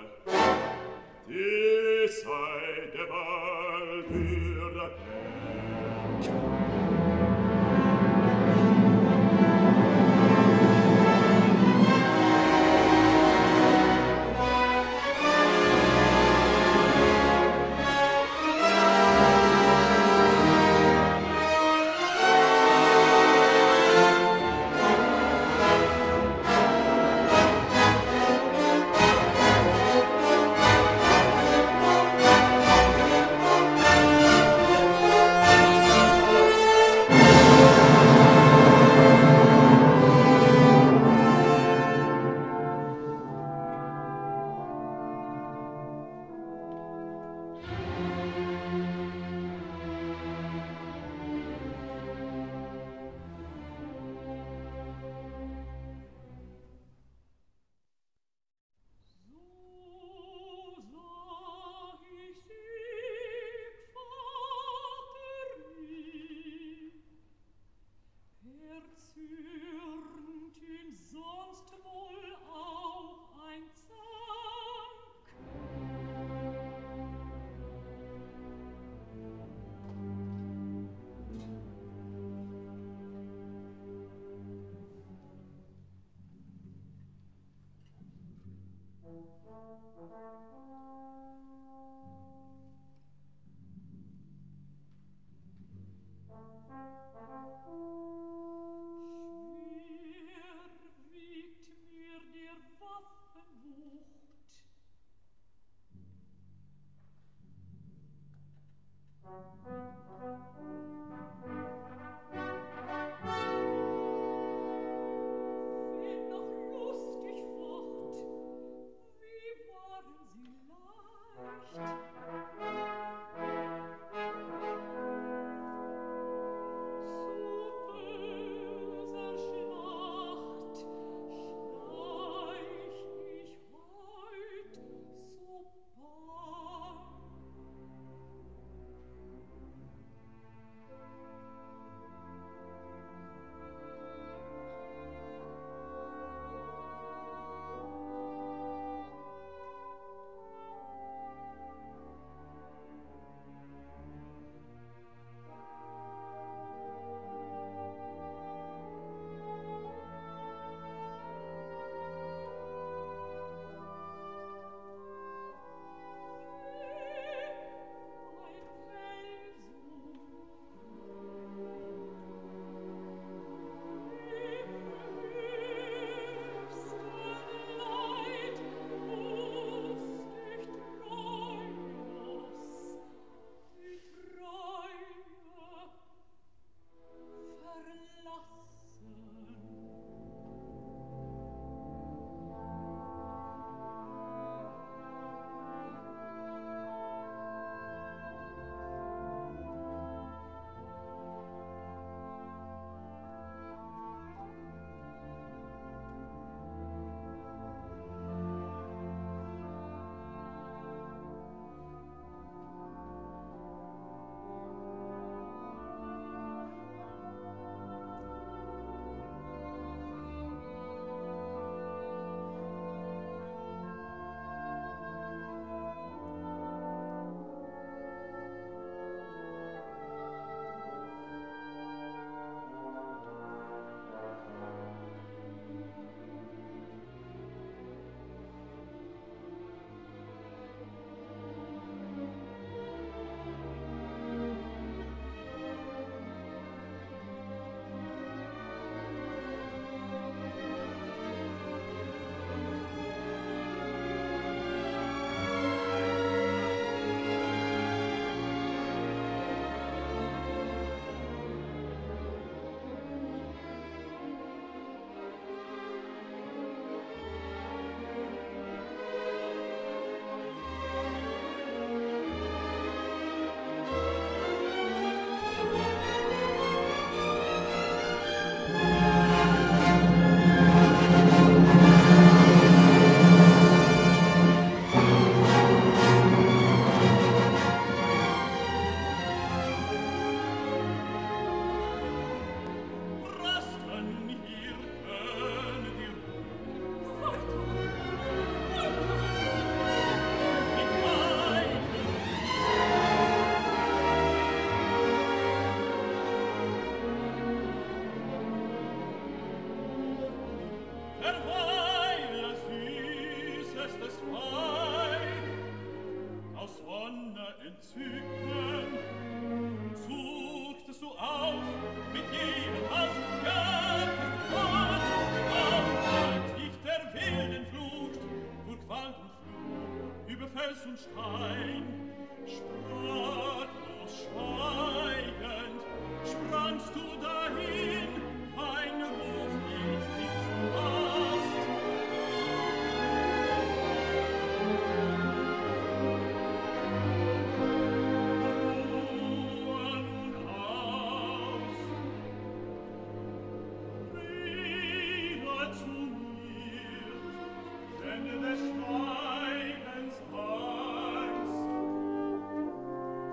die sei der Wahl für das zum Stein. Sprachlos, schweigend, sprangst du dahin, kein Ruf rief dich zu Ast. Ruhe nun aus, rede zu mir, Ende des Schweigens Angst.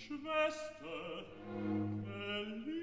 Schwester, Geliebte.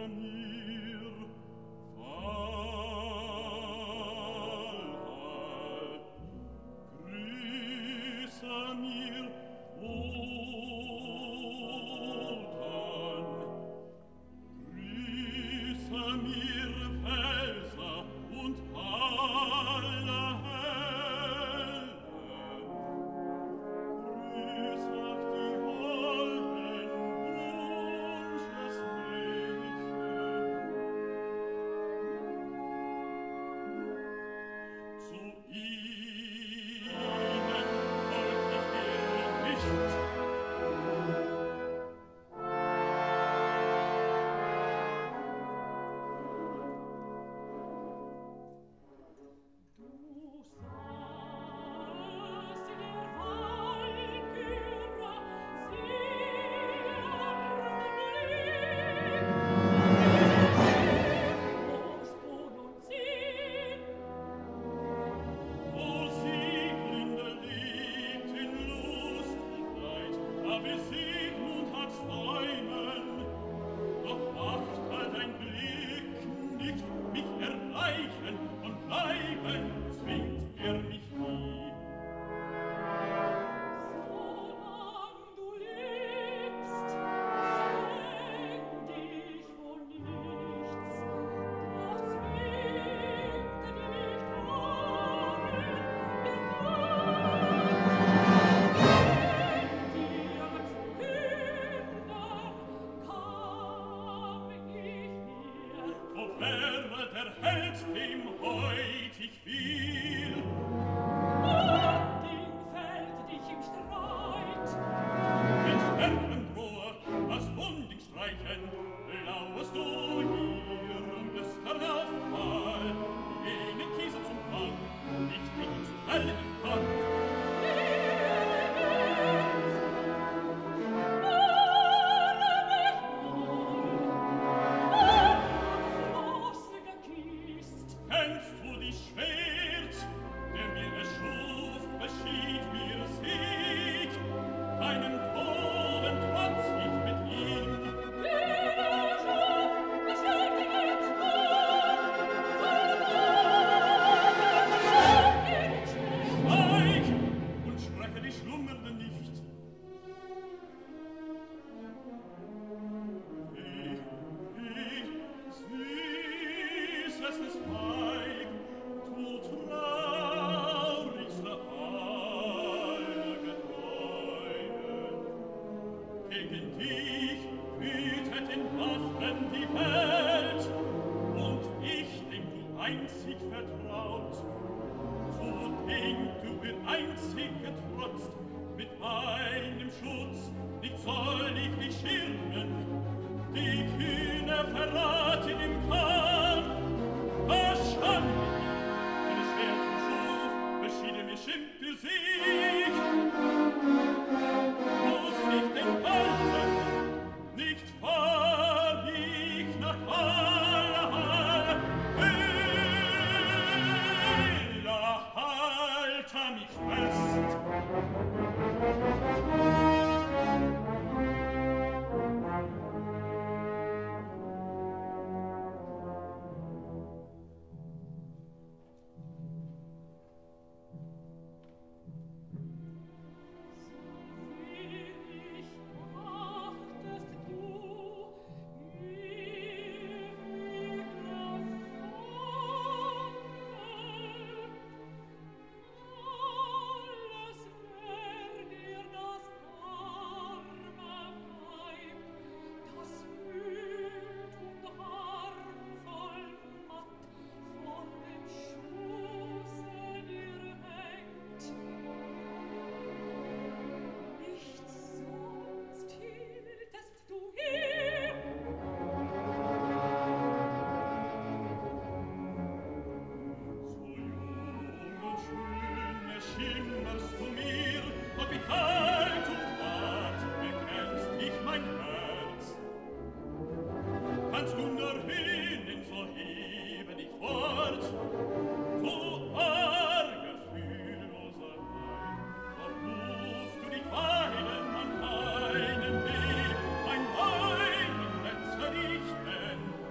Ein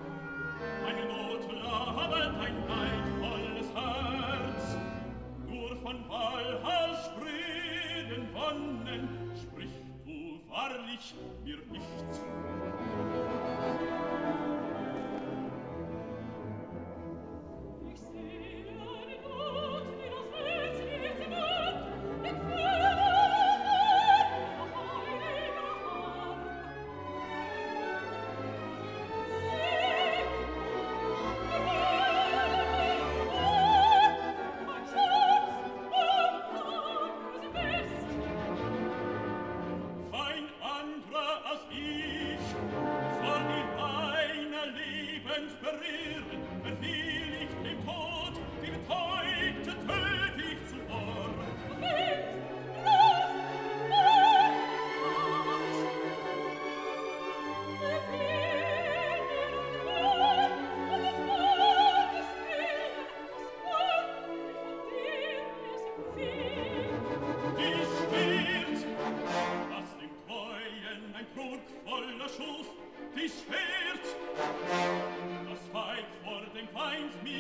ich mir nicht zu. Ich sehe eine Not, die das Herz nicht wird. Ich fühle noch heiliger Arm. Sieg! Mein Schatz, West! Kein anderer als ich soll die reine lebend berühren, verfiel ich dem Tod, die Betäubte töt ich zuvor. Wind, Ruf, Macht! Befehl mir nun und das Wort des Willen, das Wort von dir es empfiehlt. Die Schwert, was dem Treuen ein Trug voller Schuss, die Schwert, das Weib vor dem Feind mir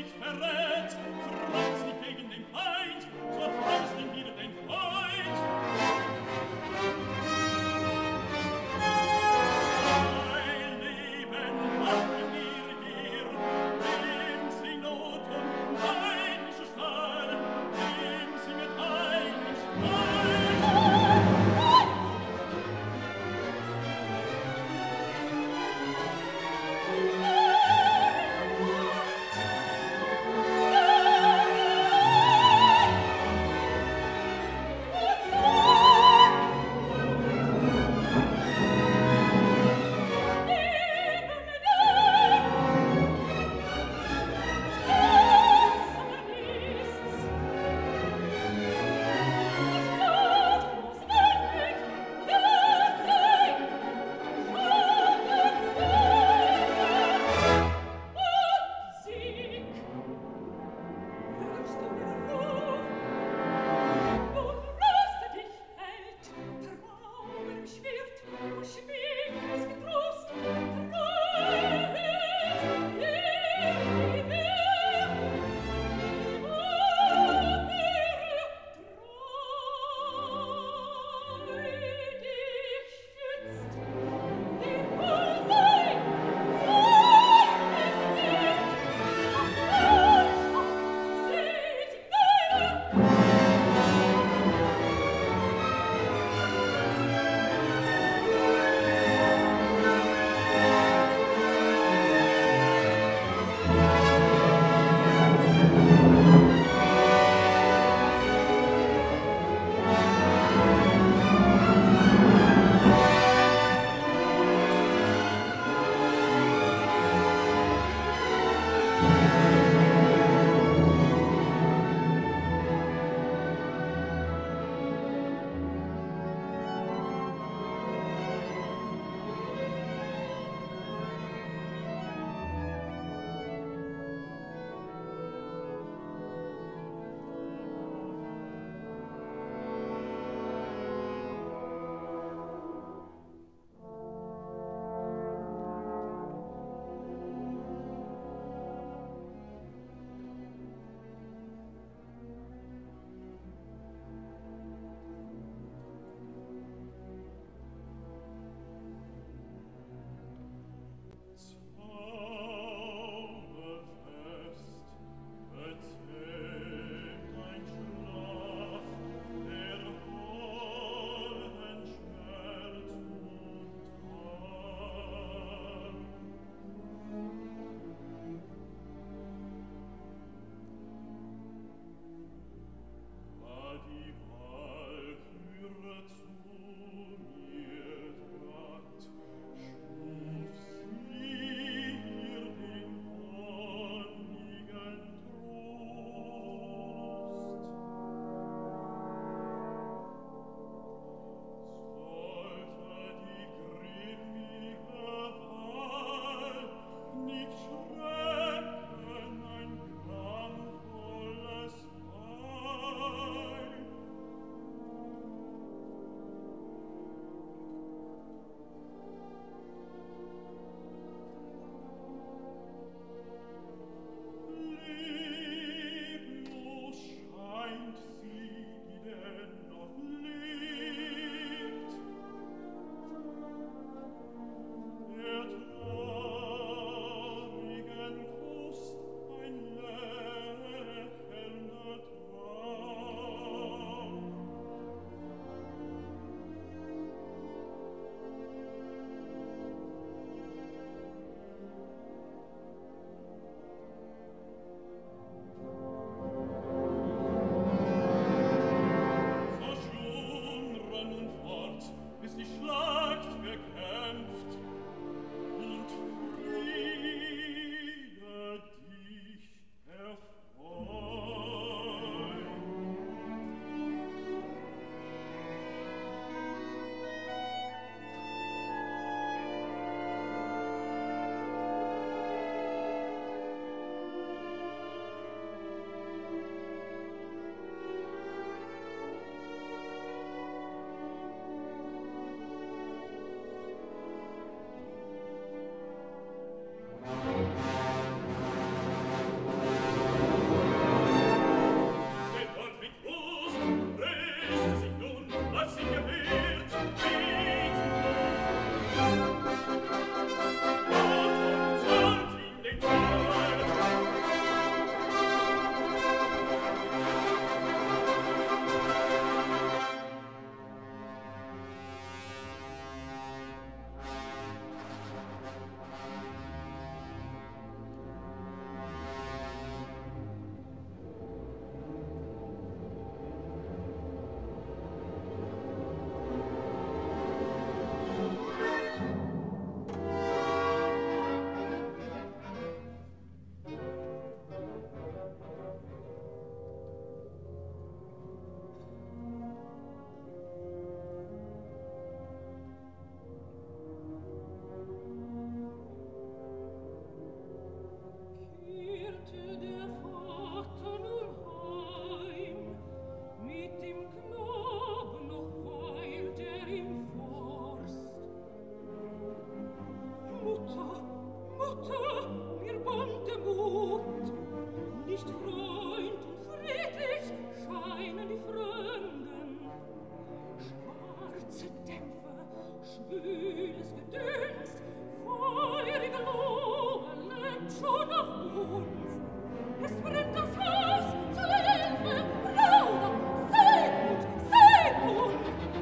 mir bangt der Mut. Nicht freund und friedlich scheinen die Fremden. Schwarze Dämpfe, schwüles Gedünst, feurige Lohe lenkt schon auf uns. Es brennt das Haus, zu Hilfe, Bruder, Seehund, Seehund!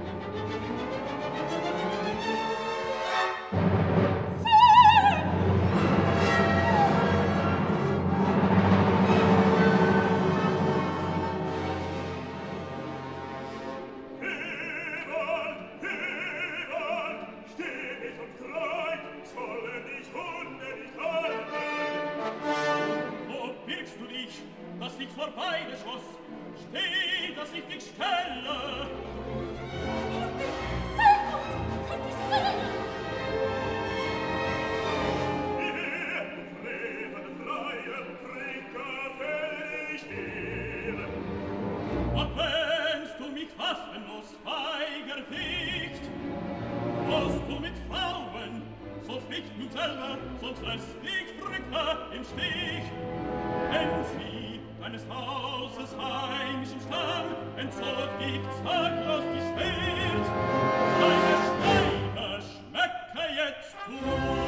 Dass ich vorbei beschloss, steh, dass ich dich stelle. Seehund, könnt ich sehen! Hierher, frevene Freie, Trinker, fäll ich her. Und wennst du mich waffenlos feiger ficht, hast du mit Frauen, so ficht nun selber, sonst lässt dich Fricke im Stich. Wenn sie deines Hauses heimischen Stamm entzog ich zaglos die Schwert, deine Steine schmecke jetzt gut.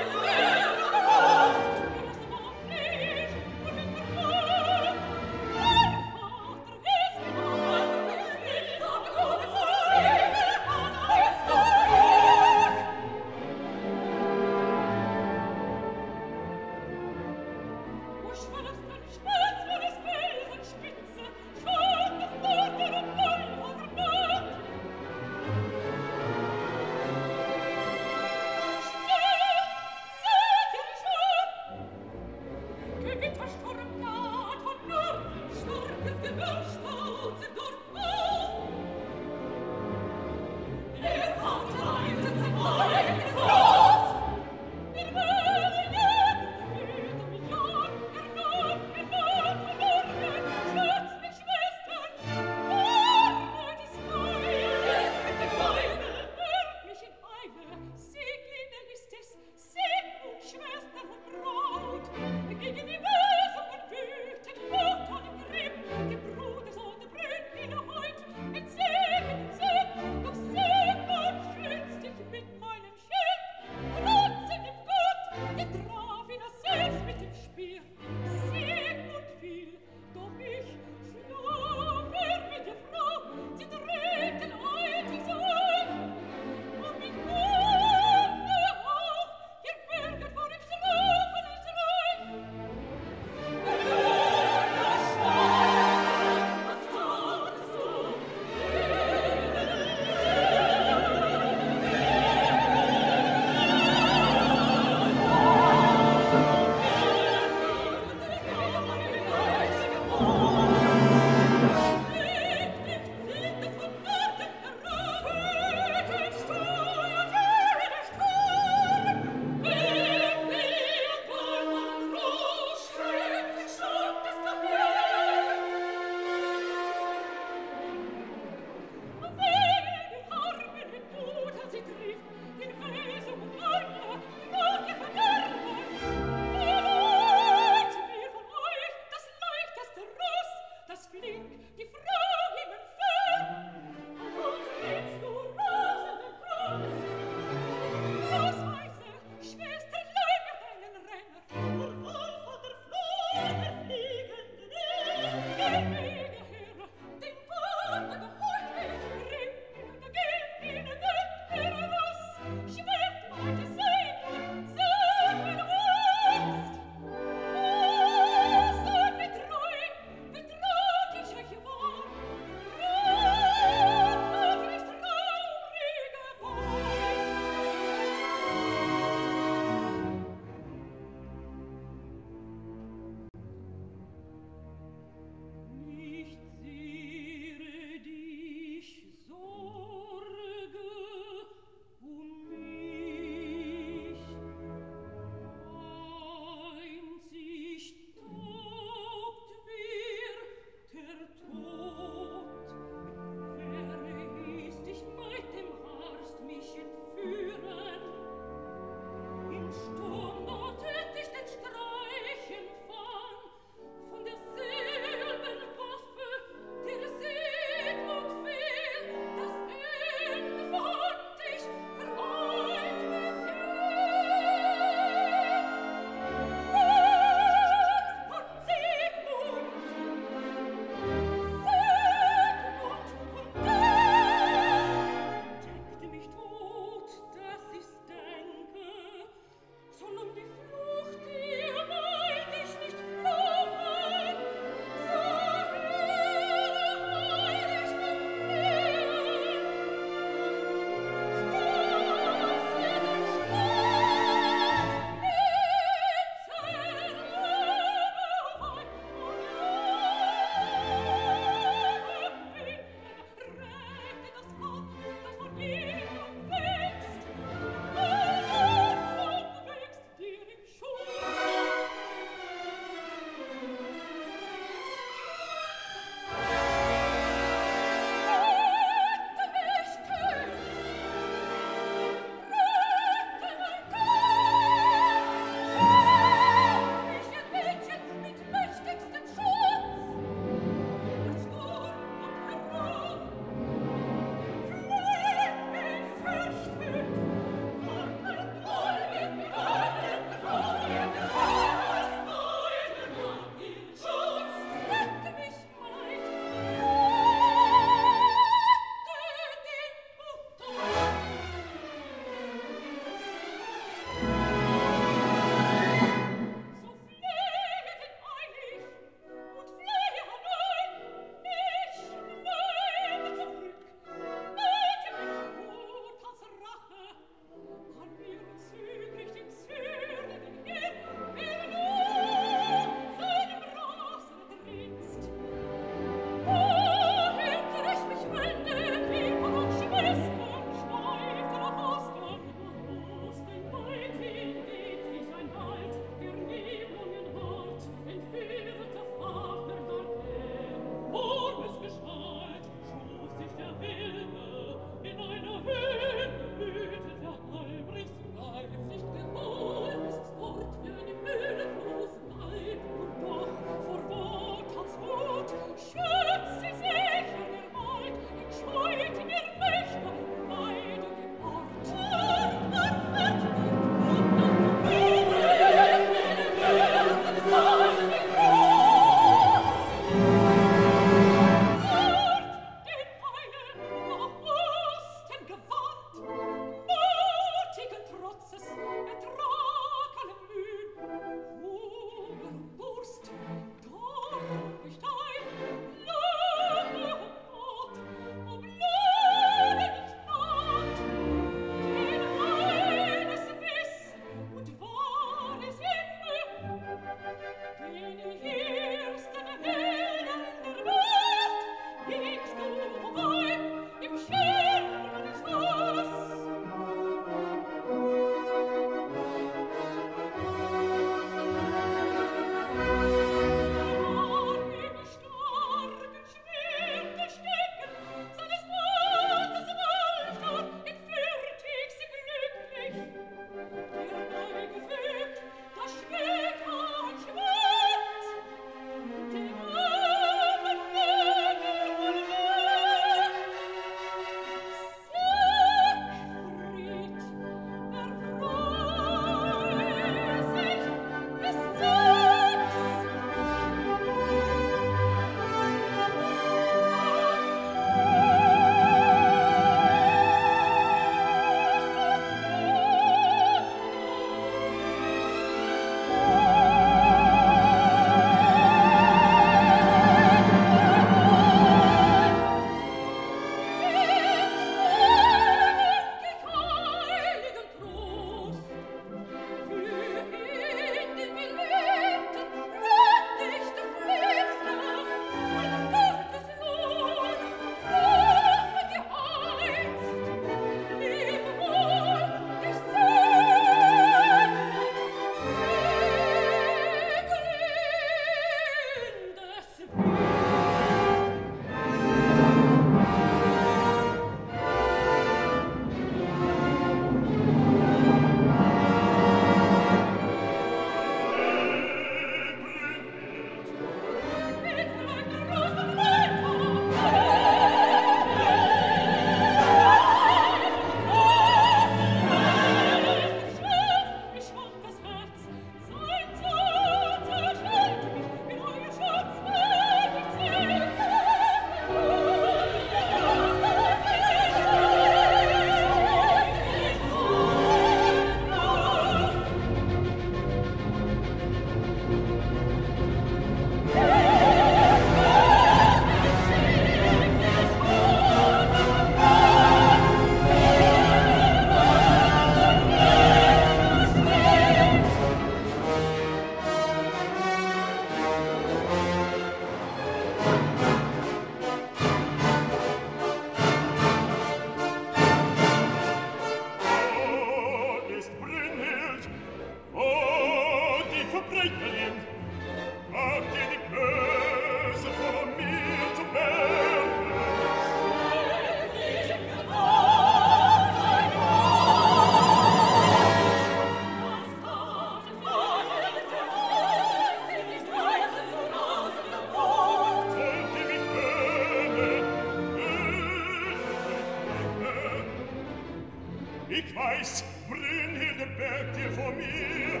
Ich weiß, Brünnhilde bergt dir vor mir.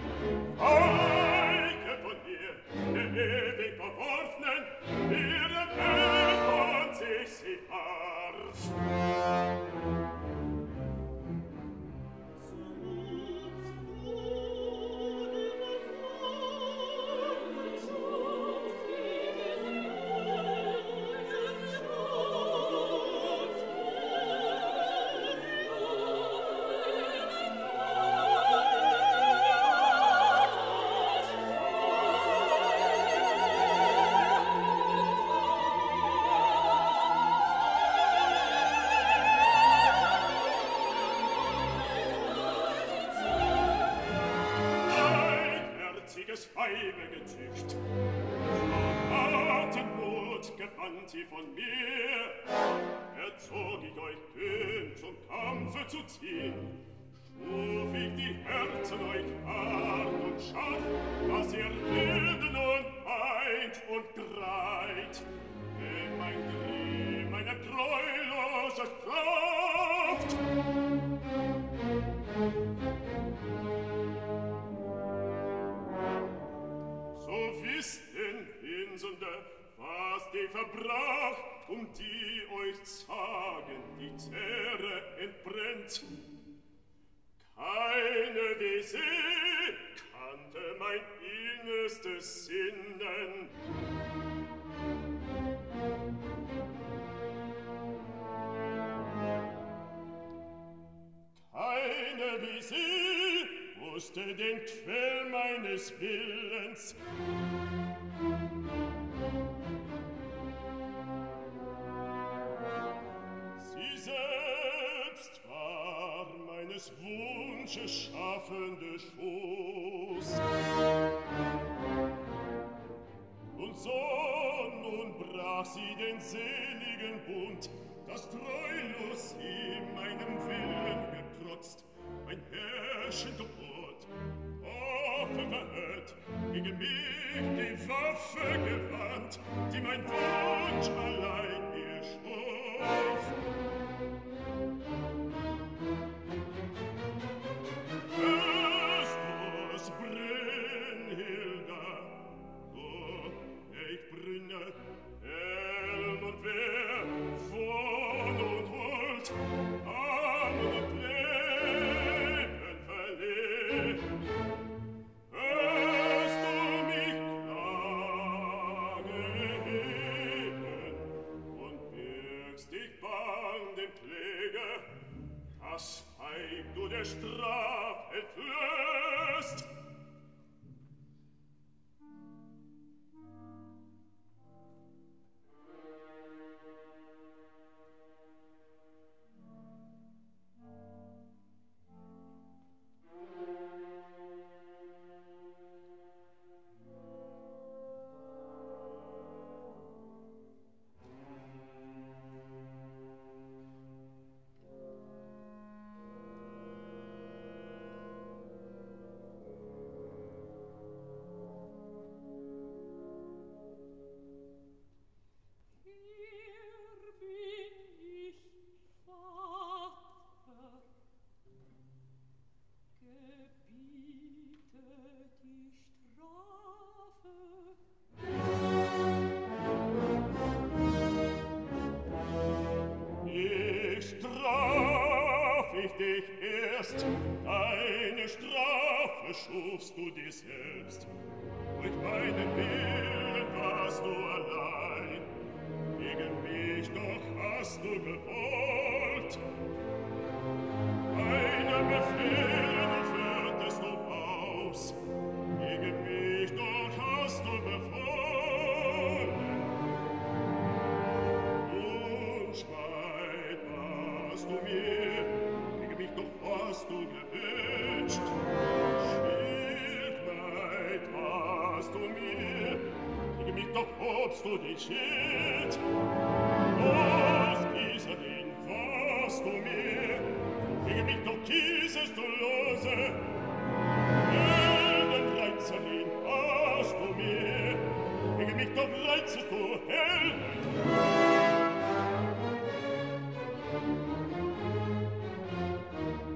Weiche von dir, der ewig Verworfenen, ihre Welt und sich sie arf. Sie von mir, erzog ich euch kühn zum Kampfe zu ziehen, schuf ich die Herzen euch hart und scharf, dass ihr wilden und eint und greit, denn mein Grimm eine treulose Kraft. So wisst denn, Hinsende, was die verbrach, die euch zagen, die Zähre entbrennt. Keine wie sie kannte mein innerstes Sinnen. Keine wie sie wusste den Quell meines Willens. Selbst war meines Wunsches schaffende Schoß. Und so nun brach sie den seligen Bund, das treulos ihm meinem Willen getrotzt, mein herrschender Ort, offen verhört, gegen mich die Waffe gewandt, die mein Wunsch allein ihr schuf. Christus, Brünnhilda, oh, ich brünne, Helm und Wehr, Wohn und Huld, Arm und Leben verlieh. Hörst du mich Klage heben und birgst dich bang dem Kläger, dass feig du der Straf entlöst. Deine Strafe schufst du dir selbst. Durch meinen Willen warst du allein. Gegen mich doch hast du gewollt. Meine Befehle führtest du aus. Gegen mich doch hast du befohlen. Wunschweit warst du mir, gegen mich doch hast du gewünscht. Schildweit warst du mir, gegen mich doch hobst du den Schild. Ausgießerin warst du mir, gegen mich doch kiesest du lose. Heldenreizerin warst du mir, gegen mich doch reizest du Helden.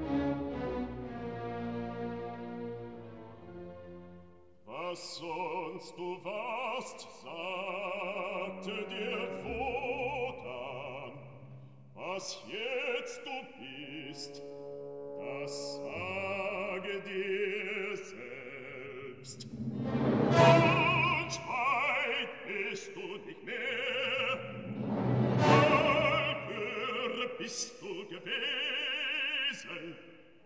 als du warst, sagte dir Wotan, was jetzt du bist, das sage dir selbst. Und weit bist du nicht mehr, Walküre bist du gewesen,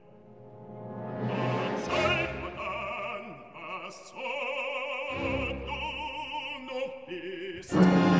und sei von an, was so du noch bist.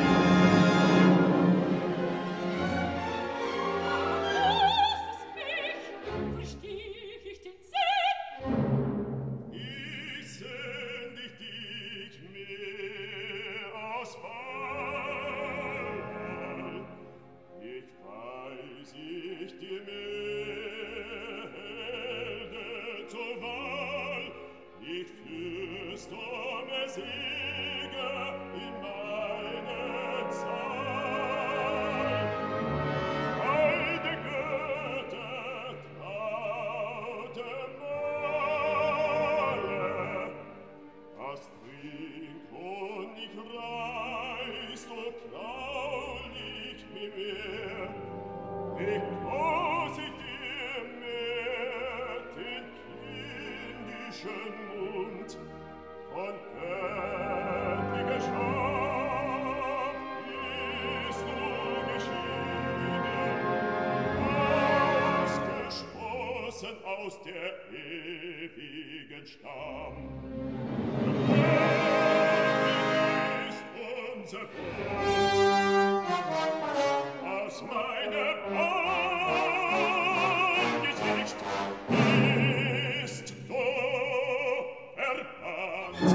Aus der ewigen Stamm. Ewig ist unser Bund. Aus meinem Angesicht ist du verbannt.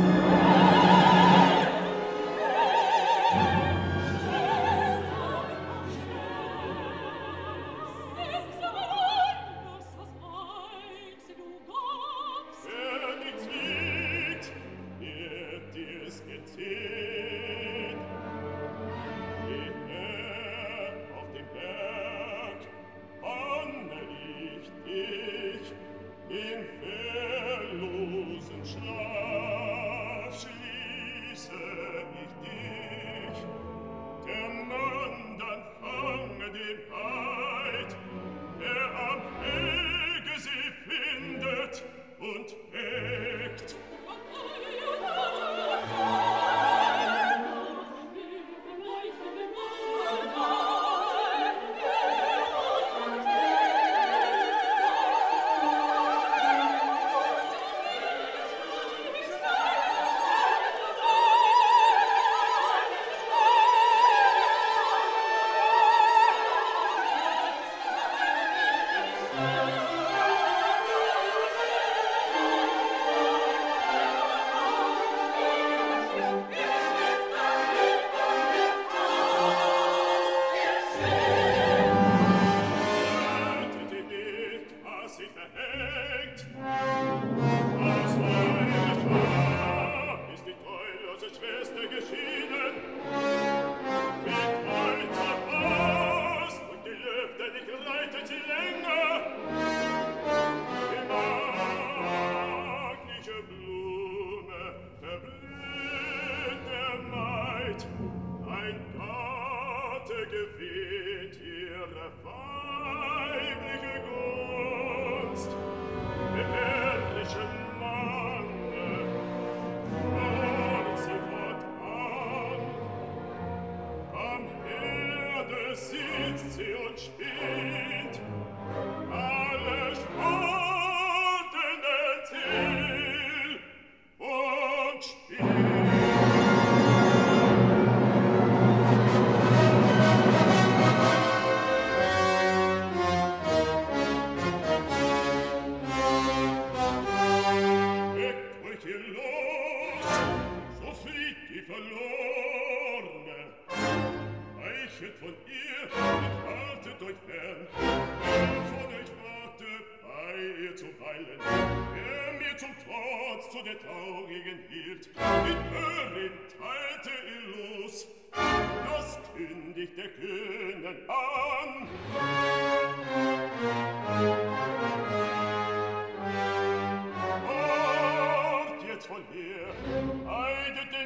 Von mir, eidet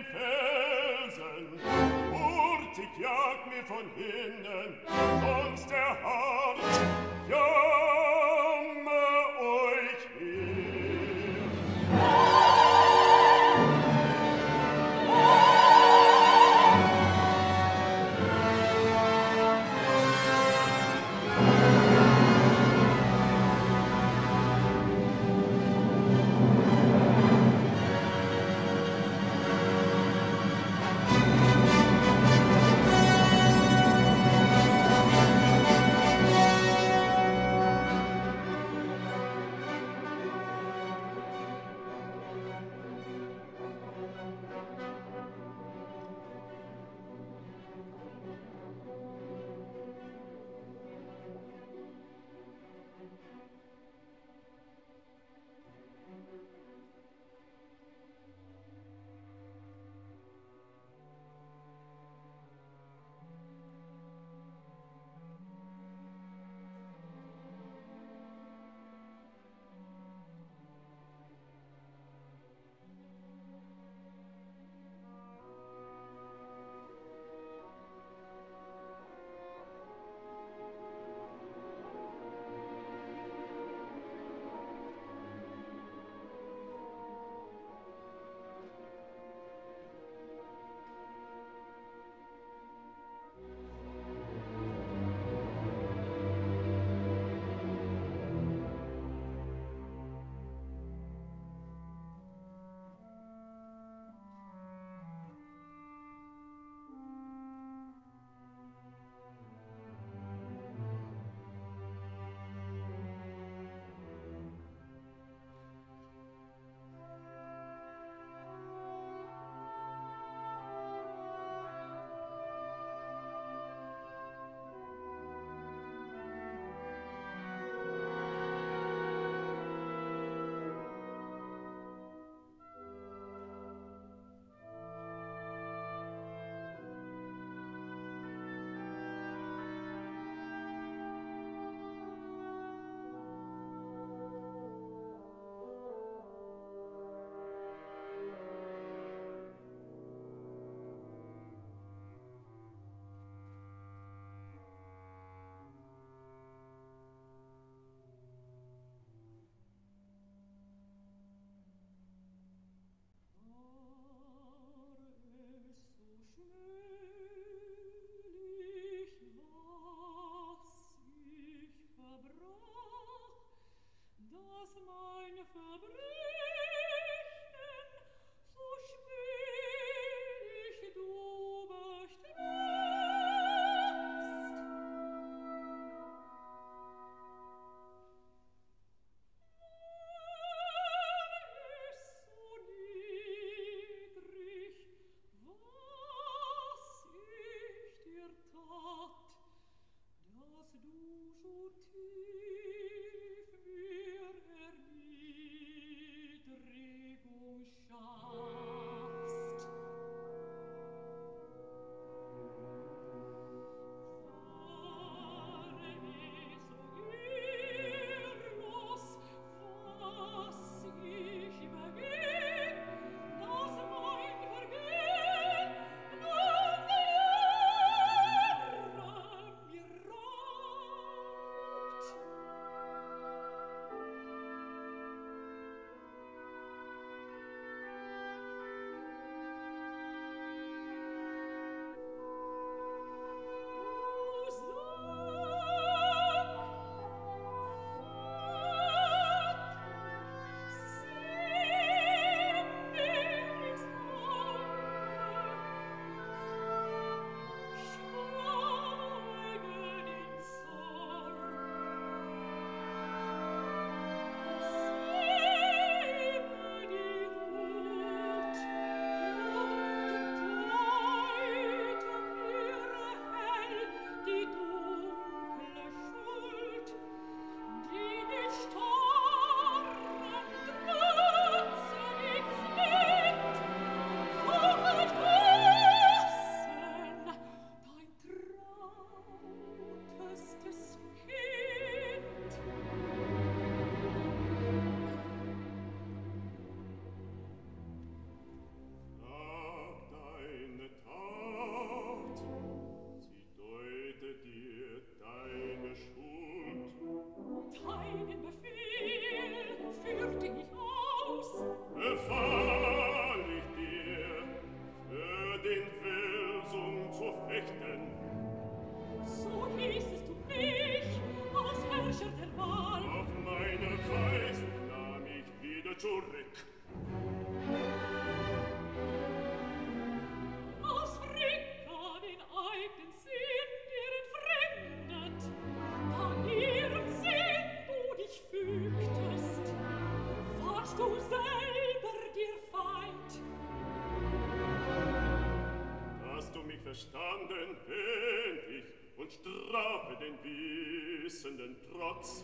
Verstanden wähnt ich und strafe den wissenden Trotz.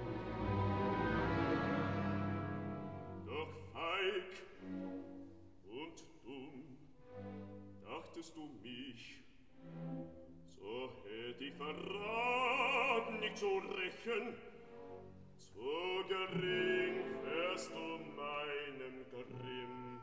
Doch feig und dumm dachtest du mich, so hätt ich Verrat nicht zu rächen, so gering wärst du meinem Grimm.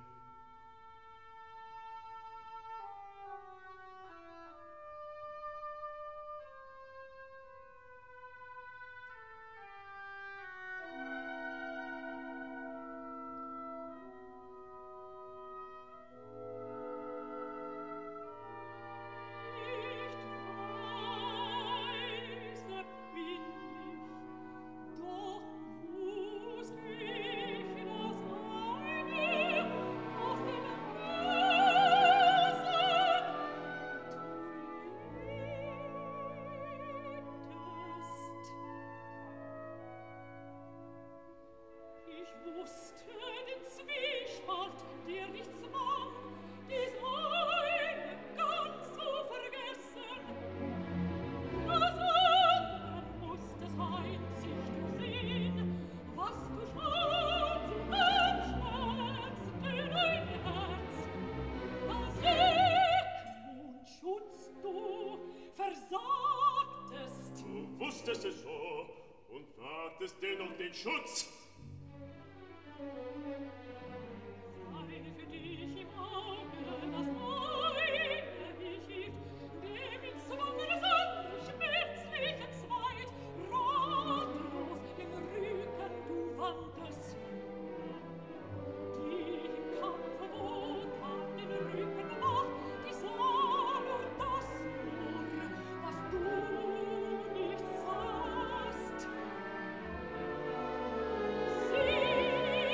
Schutz! Sei für dich im Auge das Meine hielt, dem in Zwanges schmerzlichen Zweit ratlos im Rücken du wandest. Die im Kampfe wohnt an den Rücken wacht, die sah nur das was du nicht sahst. Sie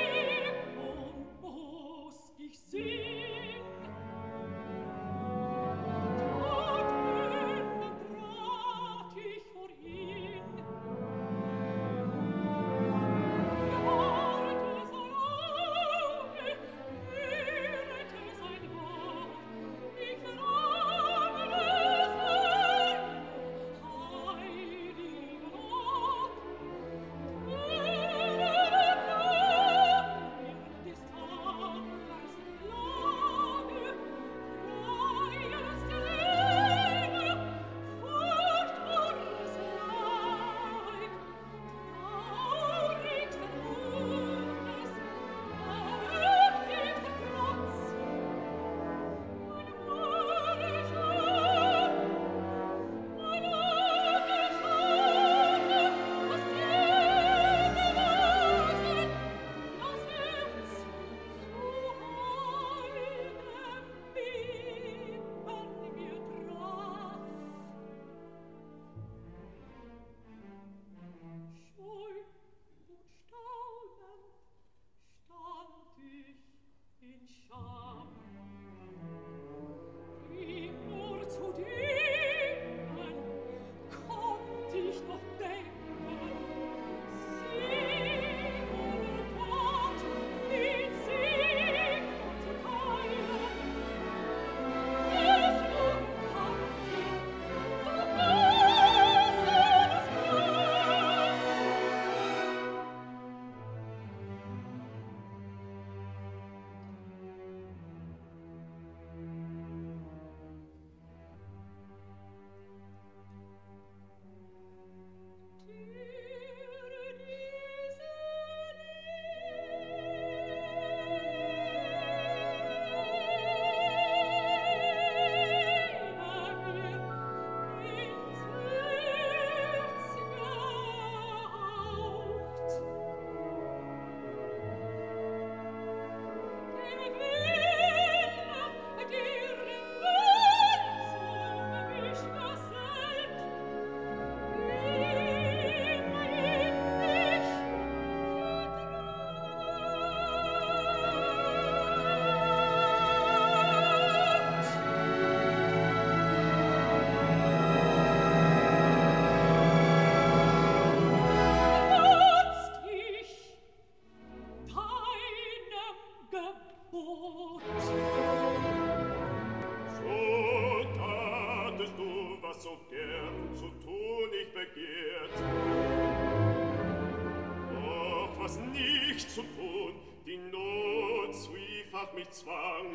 was nicht zu tun, die Not zwiefach mich zwang.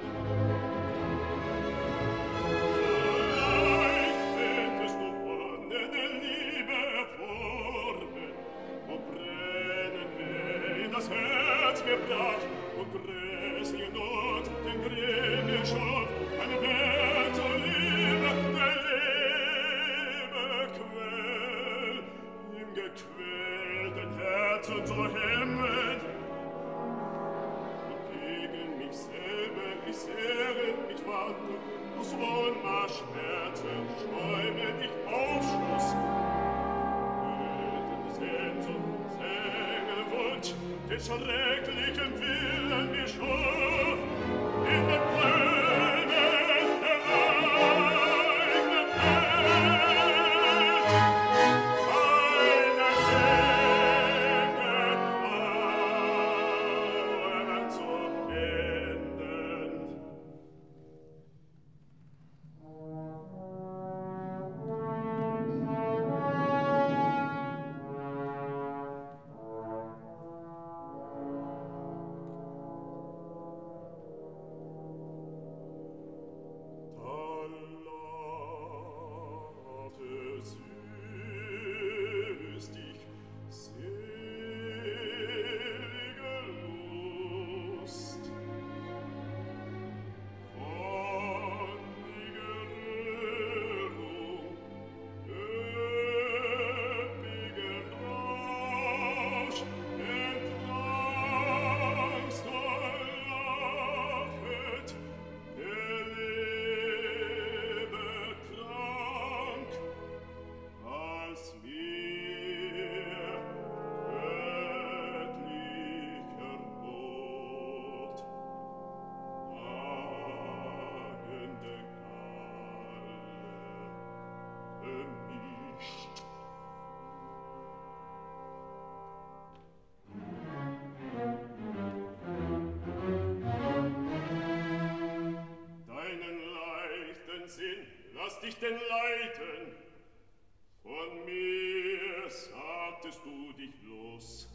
Vielleicht hättest du Wonne der Liebe erworben, wo brennen wir in das Herz mir brach, und grässliche Not den Grimm mir schuf, eine Welt zur Liebe, der Liebe Quell, im gequälten Herzen so hemmend. Und gegen mich selber ich sehre mich wandte, aus Ohnmacht Schmerzen schäumen ich Aufschluss. Tötende Sehnsucht, Sehnenwunsch, den schrecklichen Willen mir schuf, in den Blumen der eigenen Welt. Meine Wege zu enden. Lass dich denn leiten, von mir sagtest du dich los.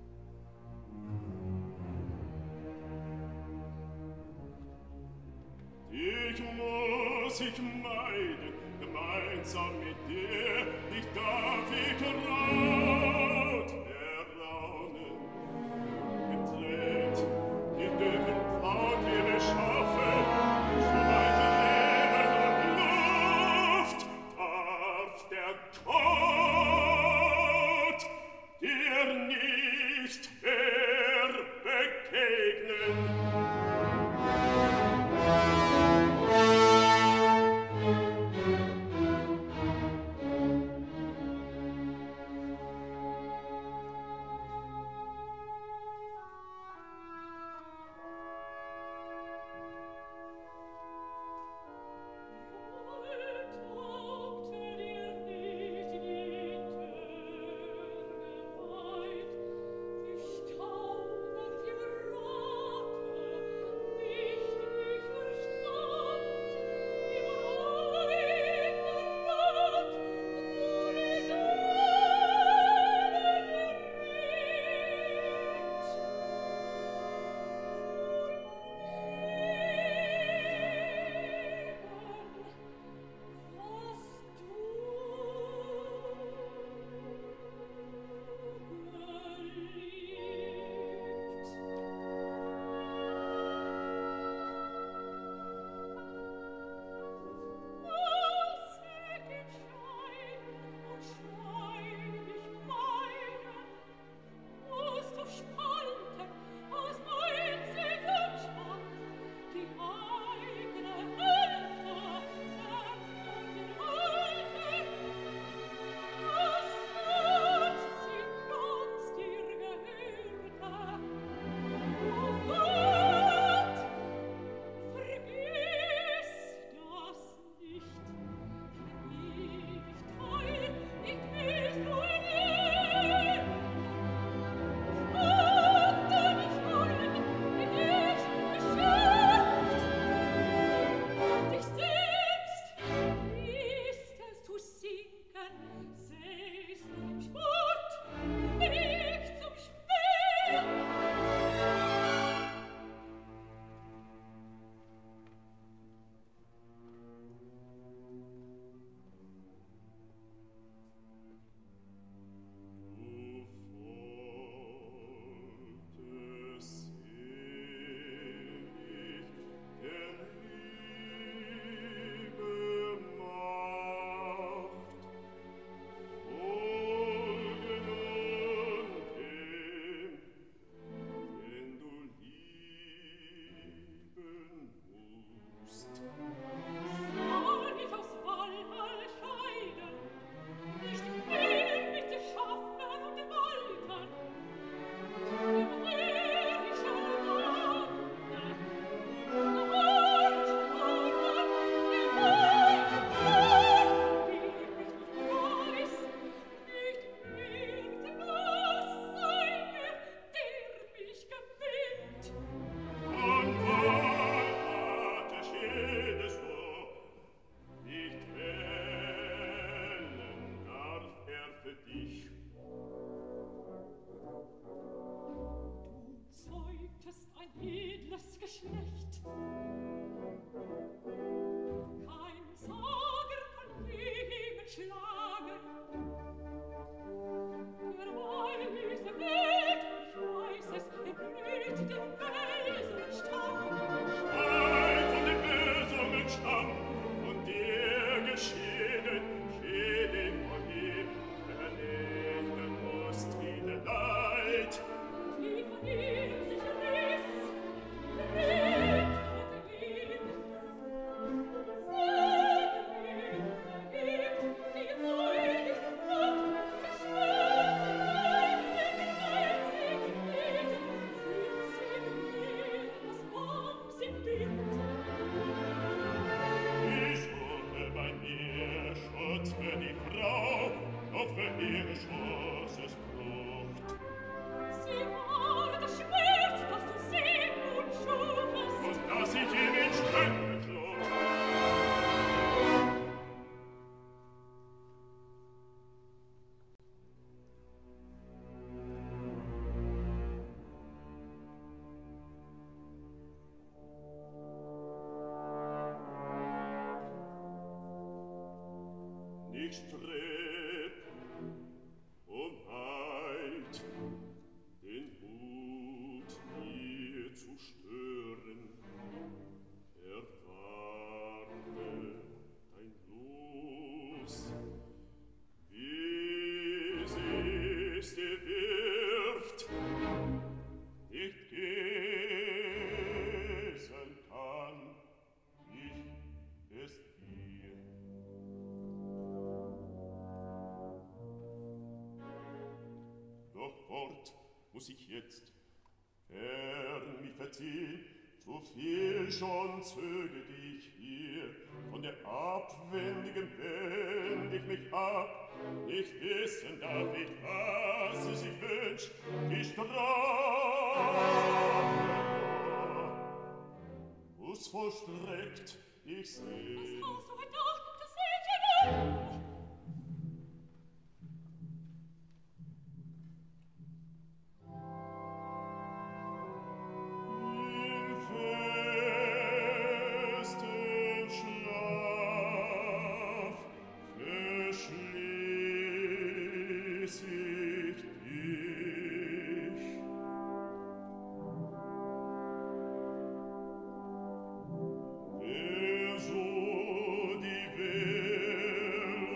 Dich muss ich meiden, gemeinsam mit dir, dich darf ich Raut erraunen. Getrennt, wir dürfen Braut wir beschaffen, so mein Leben und Luft darf der Tod dir nicht mehr begegnen. Geschlecht. Kein Sager kann gegen schlagen. Derweil diese Welt, ich weiß es, erblüht den bösen Stamm. Schreit von dem bösen Stamm, von der geschieden, schieden von ihm, verlegten musst in der Leid. Die von ihm sich riss, ritt und ihn. Sag mir, erhebt die freudigste Frucht, geschwört, wegen sie gebeten, führt sie gebeten, was warm sie bittet. Ich hoffe bei mir Schutz für die Frau, doch für ihre Schoß es Frucht. Sie war das Schwert, das du sie nun schufest. Und dass ich ihm in Stränge schlug. Nicht strebt Heid, den Mut ihr zu stören. Erwarte dein Los, wie sie es dir wirft, nicht gesen kann ich es dir. Doch fort muss ich jetzt, fern mich verziehen, zu viel schon zöge dich hier, von der Abwendigen wend ich mich ab, nicht wissen darf ich, was sie sich wünscht, die Strafe muss vollstreckt, ich seh. Was hast du gedacht, das seht ihr nun? In festem Schlaf verschließ ich dich. Wer so die Welt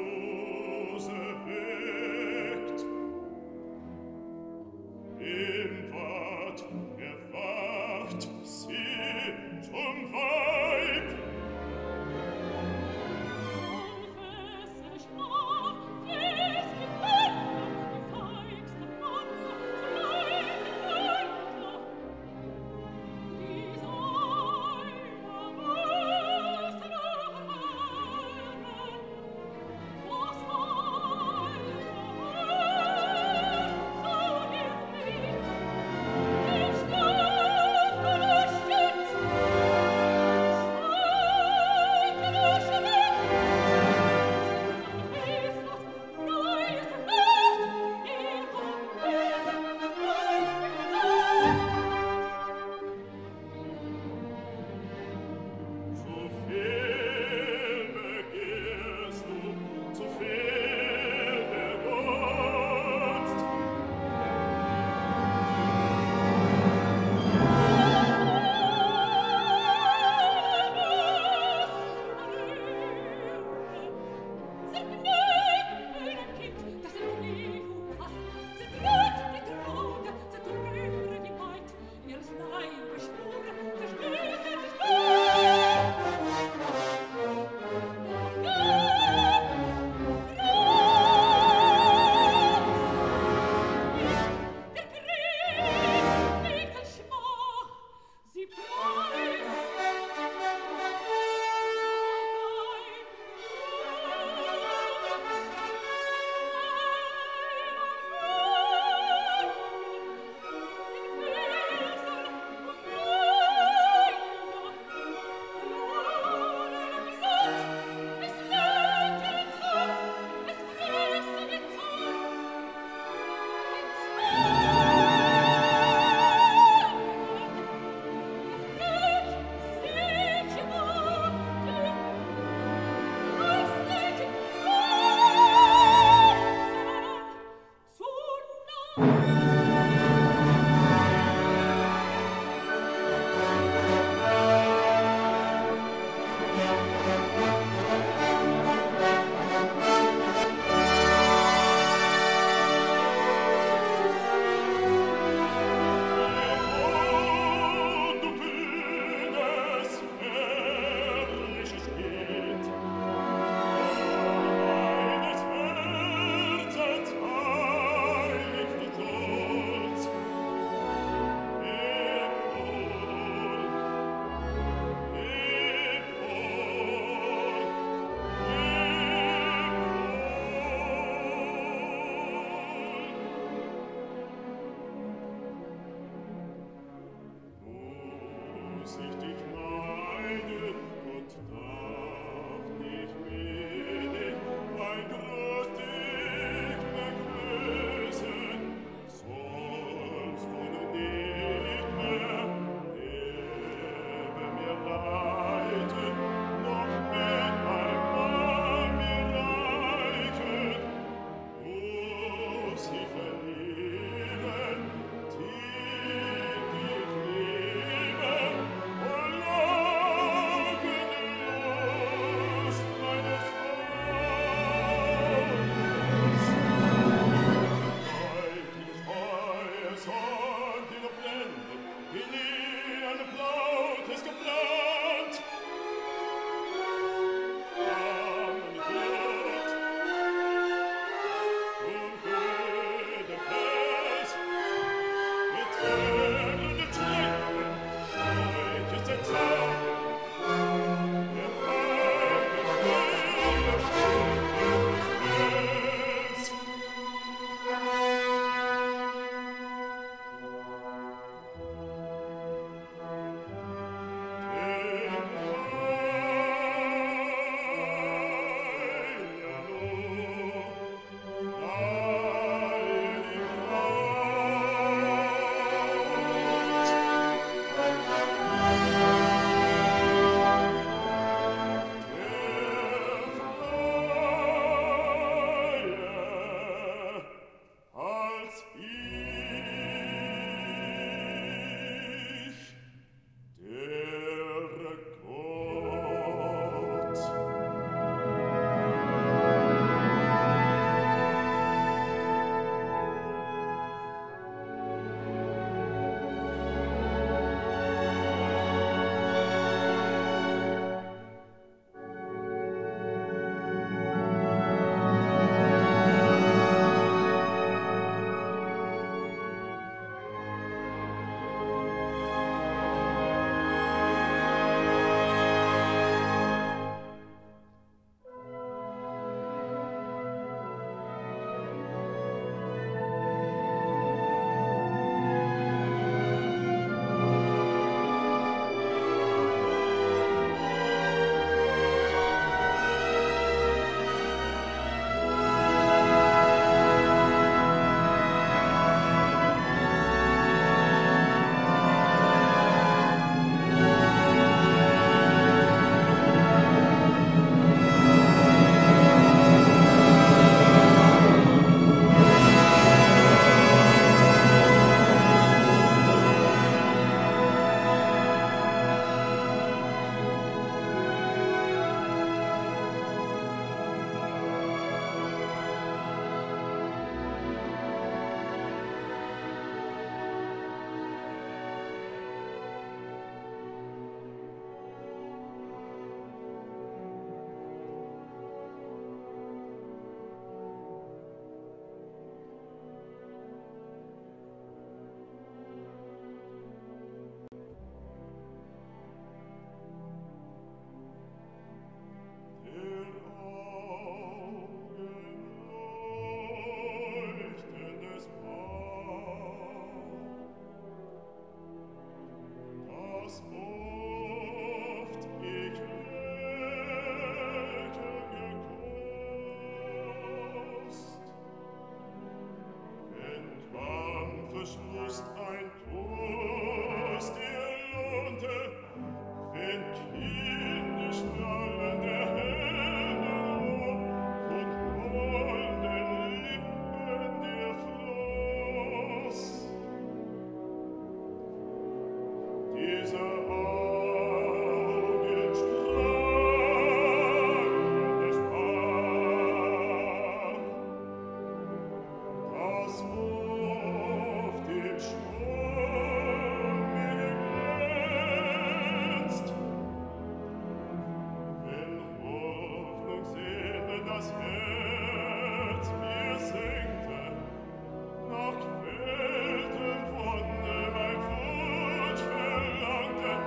Weltenwunde mein Wunsch verlangte,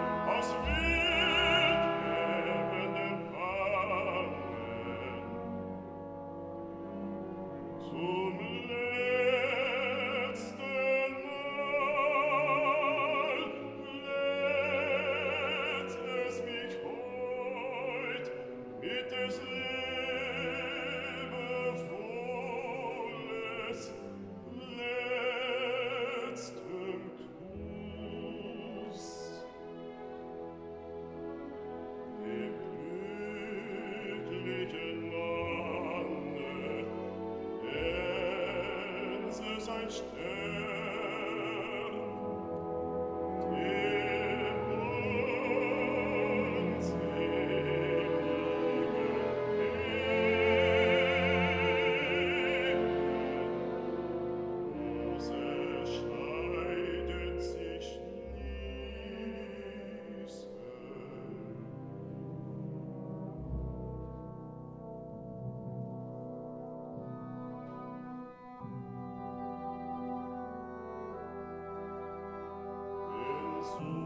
zu.